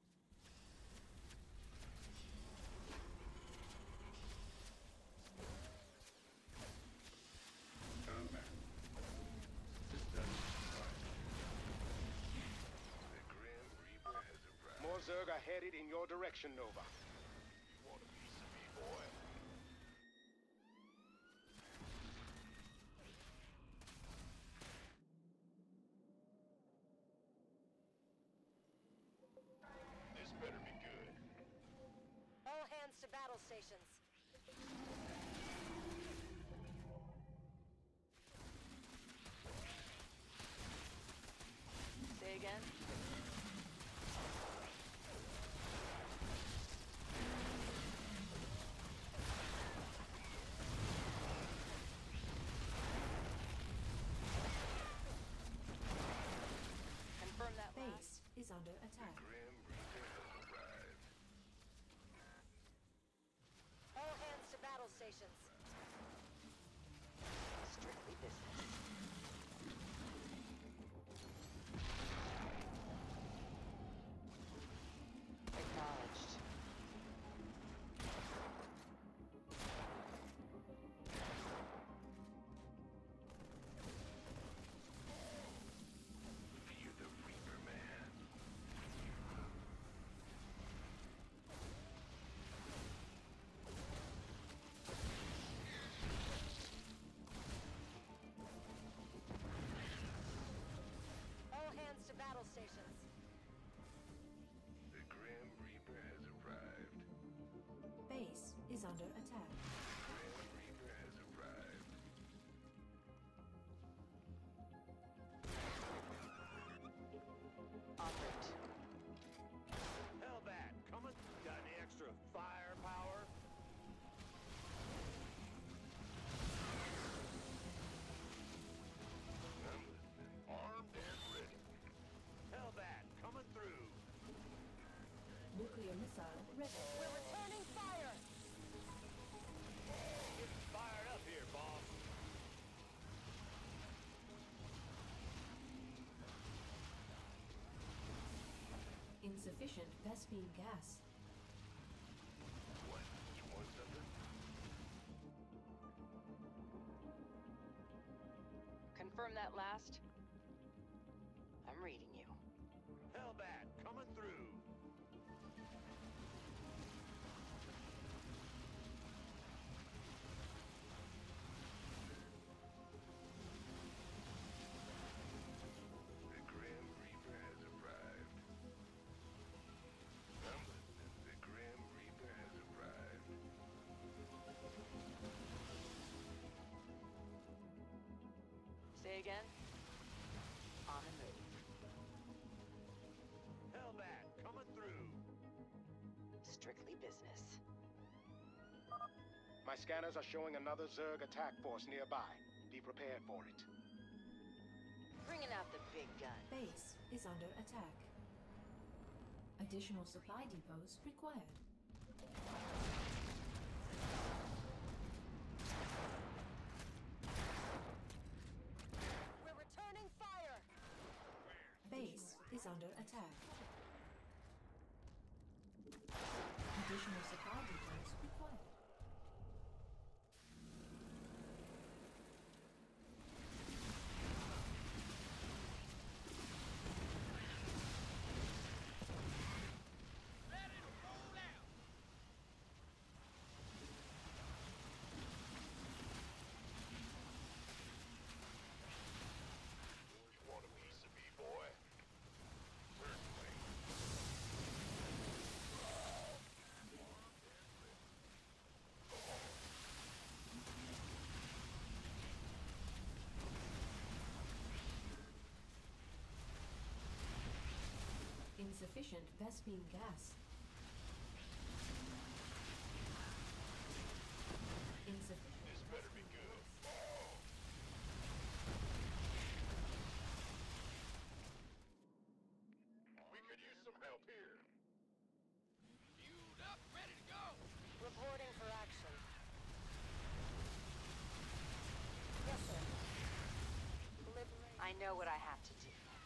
Combat. System fire. The Grim Reaper has arrived. More Zerg are headed in your direction, Nova. You want a piece of me, boy? This better be good. All hands to battle stations. Say again? Confirm that last. Base is under attack. Grim Reaper has arrived. All hands to battle stations. Strictly business. Acknowledged. stations. The Grim Reaper has arrived. Base is under attack. Grim Reaper has arrived. En route. Hellbat, coming. Got any extra firepower? I'm listening. Armed and ready. Hellbat, coming through. Nuclear missile ready. We're returning fire! Getting fired up here, boss. Insufficient Vespene gas. What? You want something? Confirm that last. I'm reading you. Hellbat, coming through. The Grim Reaper has arrived. I'm listening. The Grim Reaper has arrived. Say again? On the move. Hellbat, coming through. Strictly business. My scanners are showing another Zerg attack force nearby. Be prepared for it. Bringing out the big gun. Base is under attack. Additional supply depots required. We're returning fire! Base is under attack. Additional supply depots required. You want a piece of me, boy? Certainly. Insufficient Vespene gas. Insufficient. This better be good. We could use some help here. Fueled up, ready to go. Reporting for action. Yes, sir. Liberate. I know what I have to do.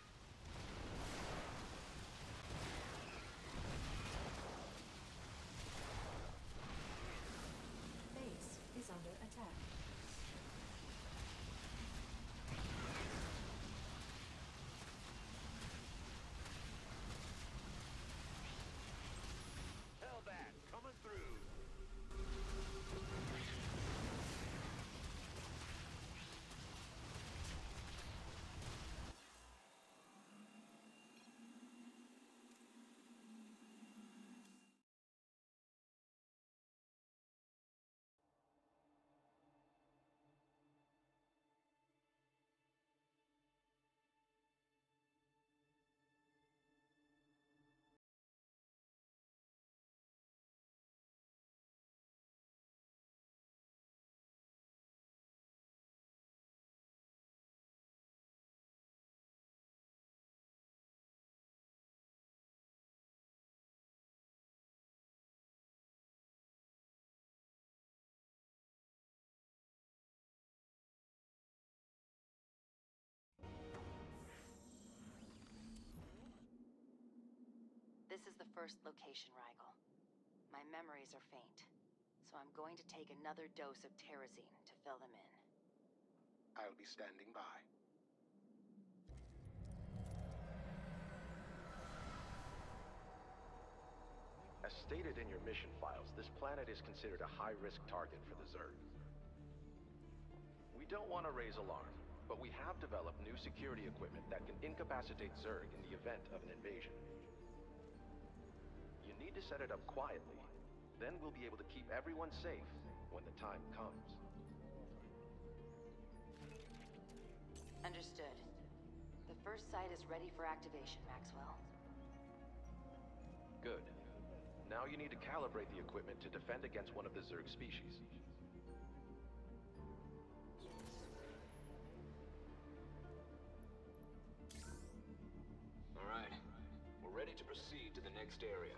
Base is under attack. Hellbat, coming through. This is the first location, Rigel. My memories are faint, so I'm going to take another dose of Terrazine to fill them in. I'll be standing by. As stated in your mission files, this planet is considered a high-risk target for the Zerg. We don't want to raise alarm, but we have developed new security equipment that can incapacitate Zerg in the event of an invasion. You need to set it up quietly, then we'll be able to keep everyone safe when the time comes. Understood. The first site is ready for activation, Maxwell. Good. Now you need to calibrate the equipment to defend against one of the Zerg species. All right. We're ready to proceed to the next area.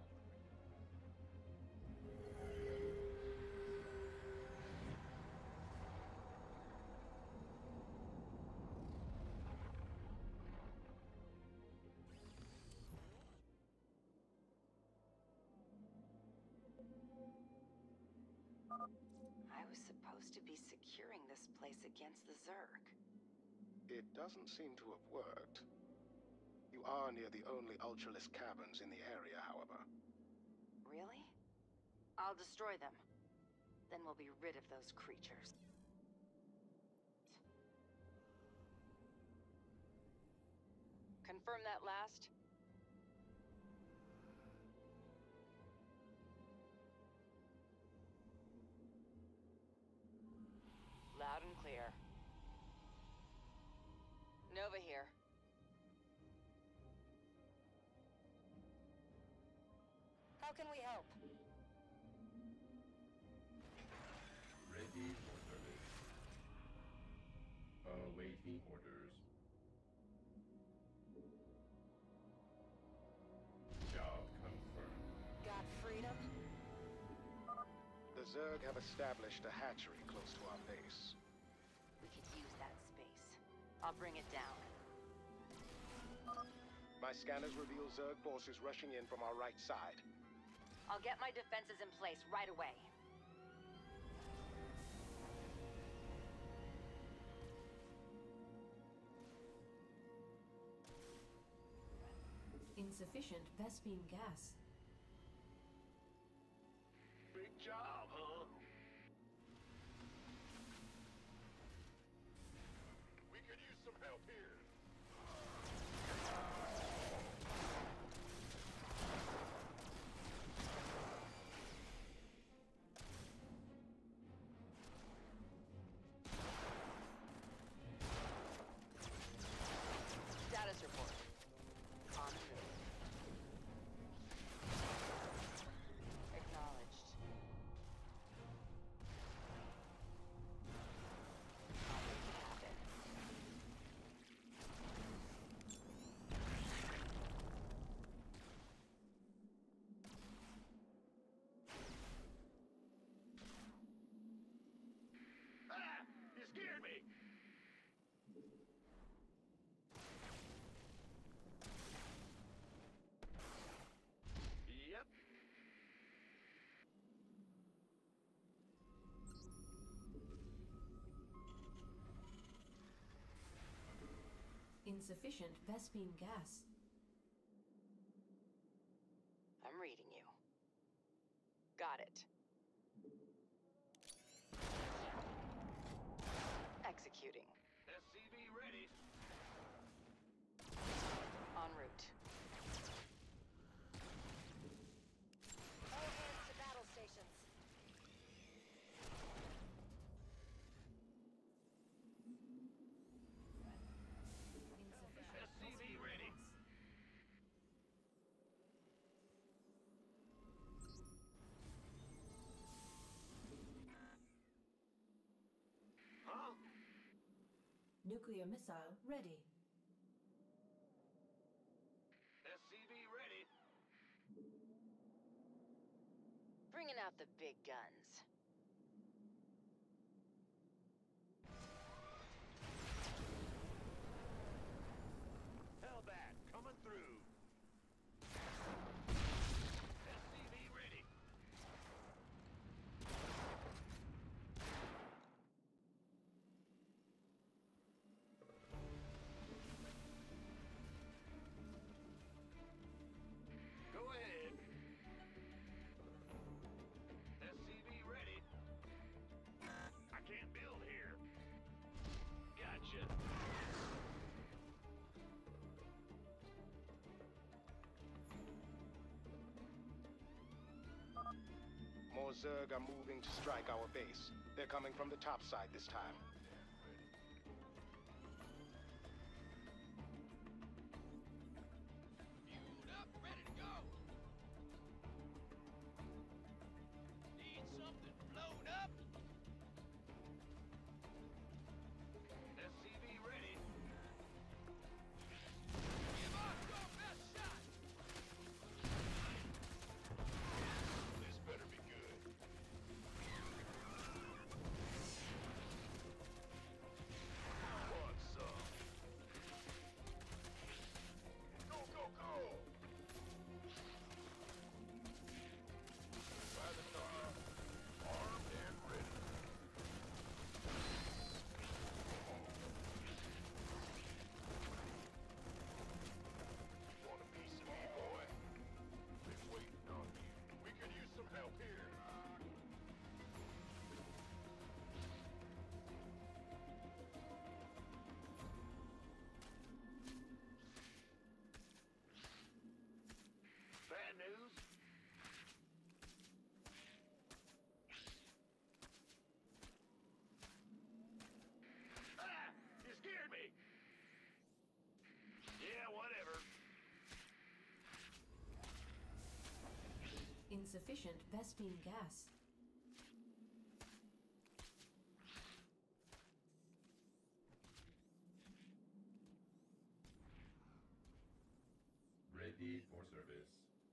I was supposed to be securing this place against the Zerg. It doesn't seem to have worked. You are near the only Ultralisk caverns in the area, however. Really? I'll destroy them. Then we'll be rid of those creatures. Confirm that last? Loud and clear. Nova here. How can we help? Ready for service. Awaiting orders. Job confirmed. Got freedom? The Zerg have established a hatchery close to our base. We could use that space. I'll bring it down. My scanners reveal Zerg forces rushing in from our right side. I'll get my defenses in place right away. Insufficient Vespene gas. Big job, huh? We could use some help here. Status report. On the move. Acknowledged. I'll make it happen. Ah! You scared me! Yep. Insufficient Vespene gas. I'm reading you. Got it. Executing. S C V ready. En route. All hands to battle stations. Insufficient S C V ready. Huh? Nuclear missile ready. S C V ready. Bringing out the big guns. Hellbat coming through. S C V ready. Go ahead. S C V ready. Zerg are moving to strike our base. They're coming from the top side this time. Fueled up, ready to go. Need something blown up? S C V ready. Give us your best shot. This better be good. Want some? Go, go, go! By the car, armed and ready. Want a piece of me, boy? Been waiting on you. We could use some help here. Bad news? Ah! You scared me! Yeah, whatever. Insufficient Vespine gas. Ready for service.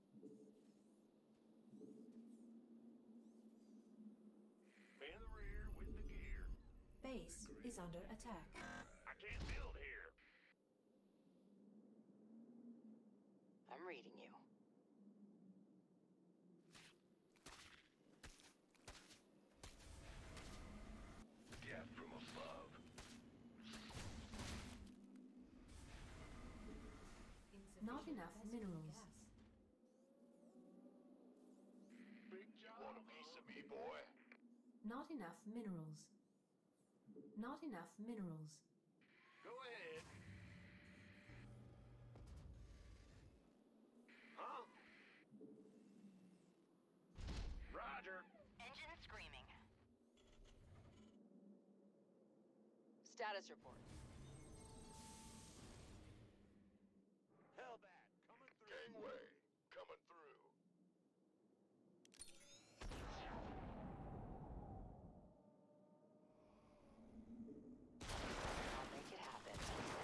In the rear with the gear. Base is under attack. I can't build here. I'm reading you. Death from above. Not enough minerals. Big job. Want a piece of me, boy? Not enough minerals. Not enough minerals. Go ahead. Huh? Roger. Engine screaming. Status report. Hellbat, coming through. Gangway, coming through. I'll make it happen.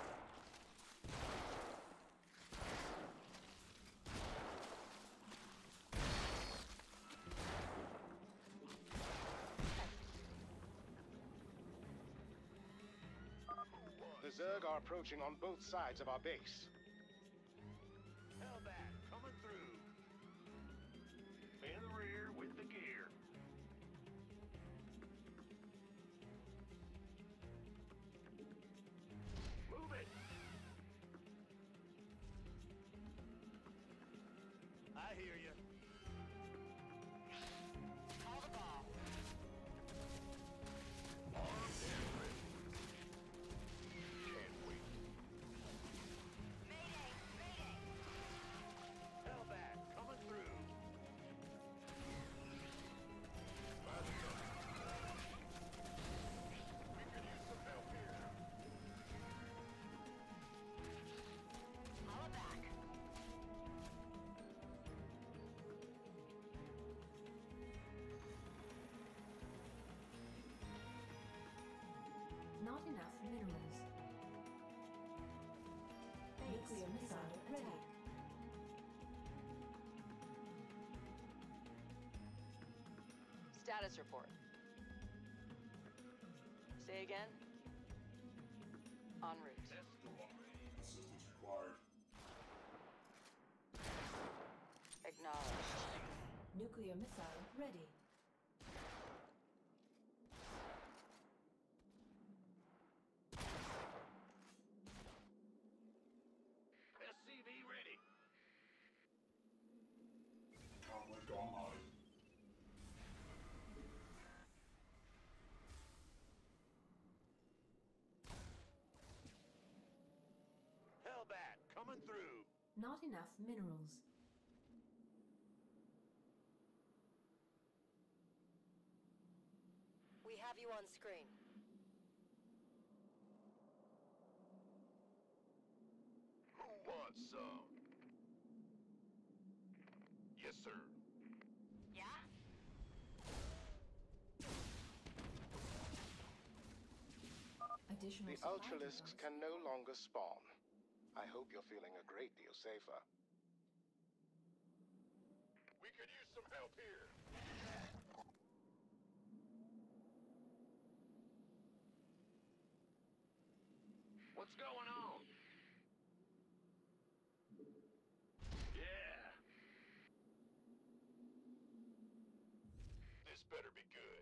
The Zerg are approaching on both sides of our base. Hellbat, coming through. In the rear with the gear. Move it. I hear you. Call the ball. Armed and ready. Can't wait. Mayday! Mayday! Hellbat, coming through. By the gun. We could use some help here. Holla back. Not enough minerals. Nuclear missile ready. Status report. Say again? En route. Assistance required. Acknowledged. Nuclear missile ready. S C V ready. Conflict online. Hellbat, coming through. Not enough minerals. have you on screen. Who wants some? Yes, sir. Yeah? Additional The supply Ultralisks depots. can no longer spawn. I hope you're feeling a great deal safer. We could use some help here. What's going on? Yeah. This better be good.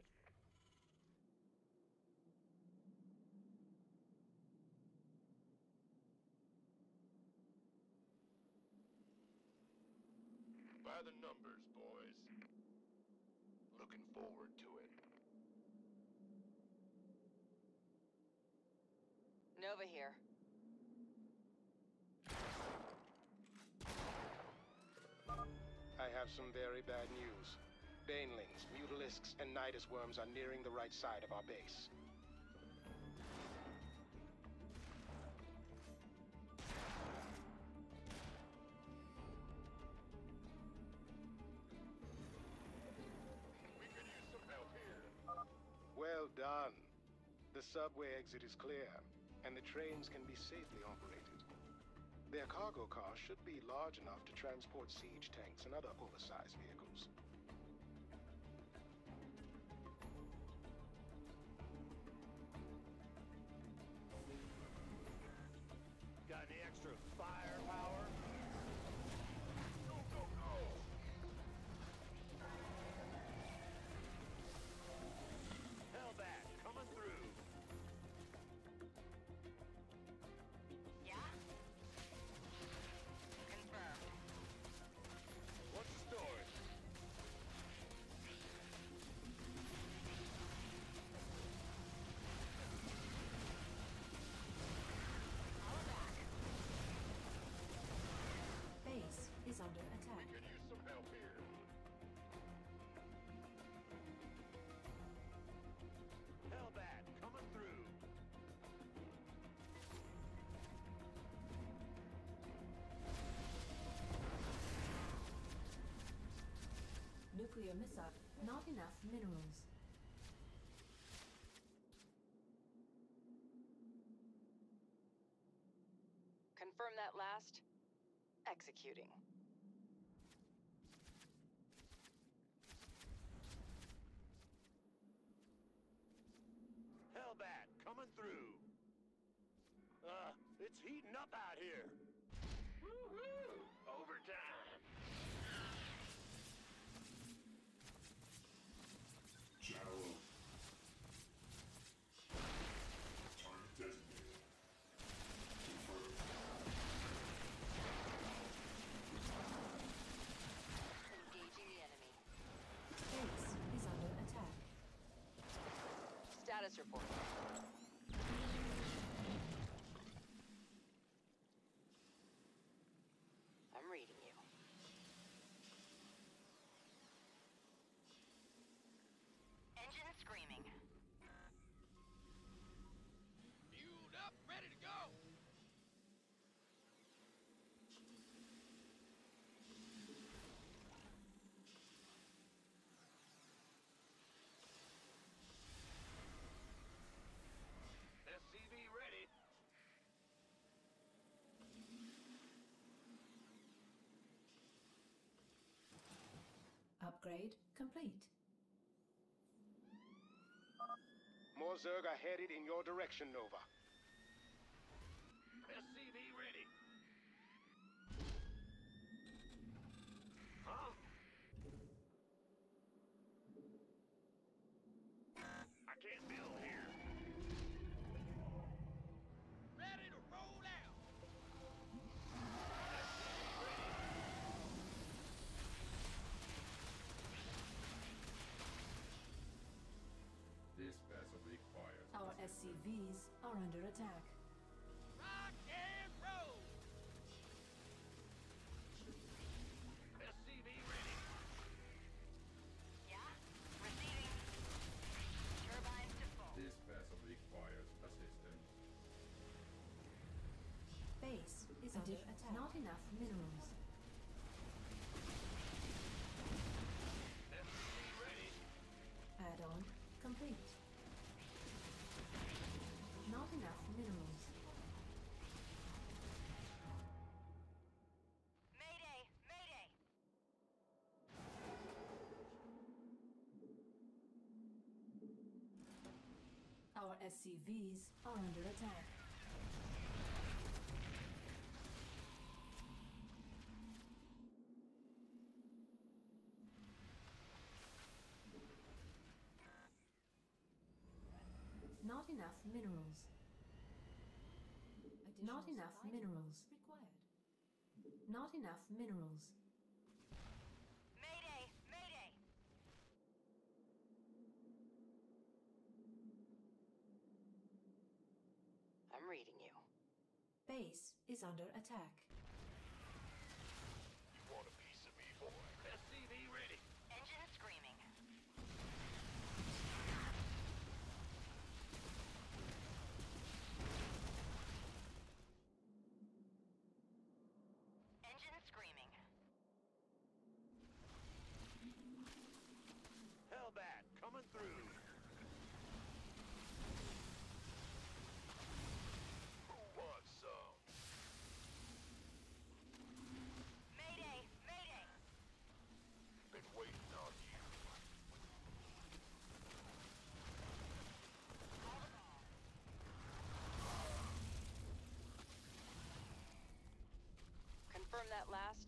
By the numbers, boys. Looking forward to it. Nova here. I have some very bad news. Banelings, Mutalisks, and Nidus worms are nearing the right side of our base. We could use some help here. Well done. The subway exit is clear, and the trains can be safely operated. Their cargo cars should be large enough to transport siege tanks and other oversized vehicles. Got any extra firepower? Go, go, go! Hellbat, coming through. Yeah? Confirmed. What's the story? Base is under attack. We could use some help here. Hellbat, coming through. Nuclear missile. Not enough minerals. Confirm that last. Executing. Hellbat, coming through. Uh, it's heating up out here. Woo-hoo! Overtime. General. Target designated. Confirmed. Engaging the enemy. Base is under attack. Status report. I'm reading you. Engine screaming. Fueled up, ready to go. S C V ready. Upgrade complete. More Zerg are headed in your direction, Nova. S C V ready. Huh? I can't build here. Ready to roll out. S C V ready. This vessel requires. Our S C Vs are under attack. Rock and roll. S C V ready. Yeah? Receiving. Turbines to enough minerals. Add-on complete. Not enough minerals. Mayday! Mayday! Our S C Vs are under attack. Not enough minerals. Not enough minerals required. Not enough minerals. Mayday! Mayday! I'm reading you. Base is under attack. You want a piece of me, boy? S C V ready. Engine screaming. Engine screaming. Hellbat coming through. Who wants some? Mayday! Mayday! Been waiting on you. Confirm that last.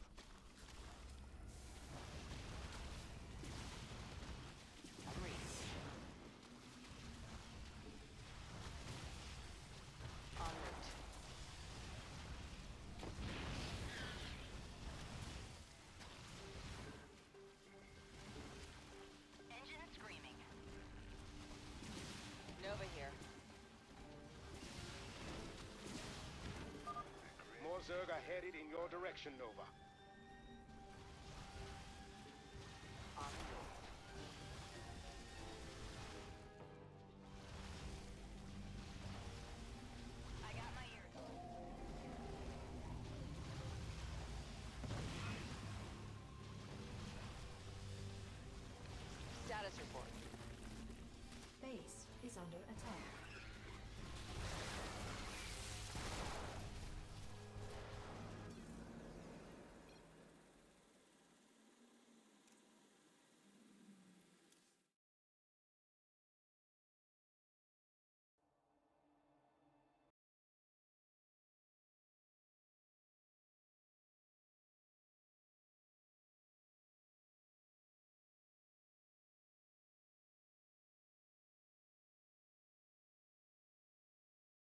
I'm reading. En route. Engine screaming. Nova here. More Zerg are headed in your direction, Nova. On the move. I got my ears. Status report. Base is under attack.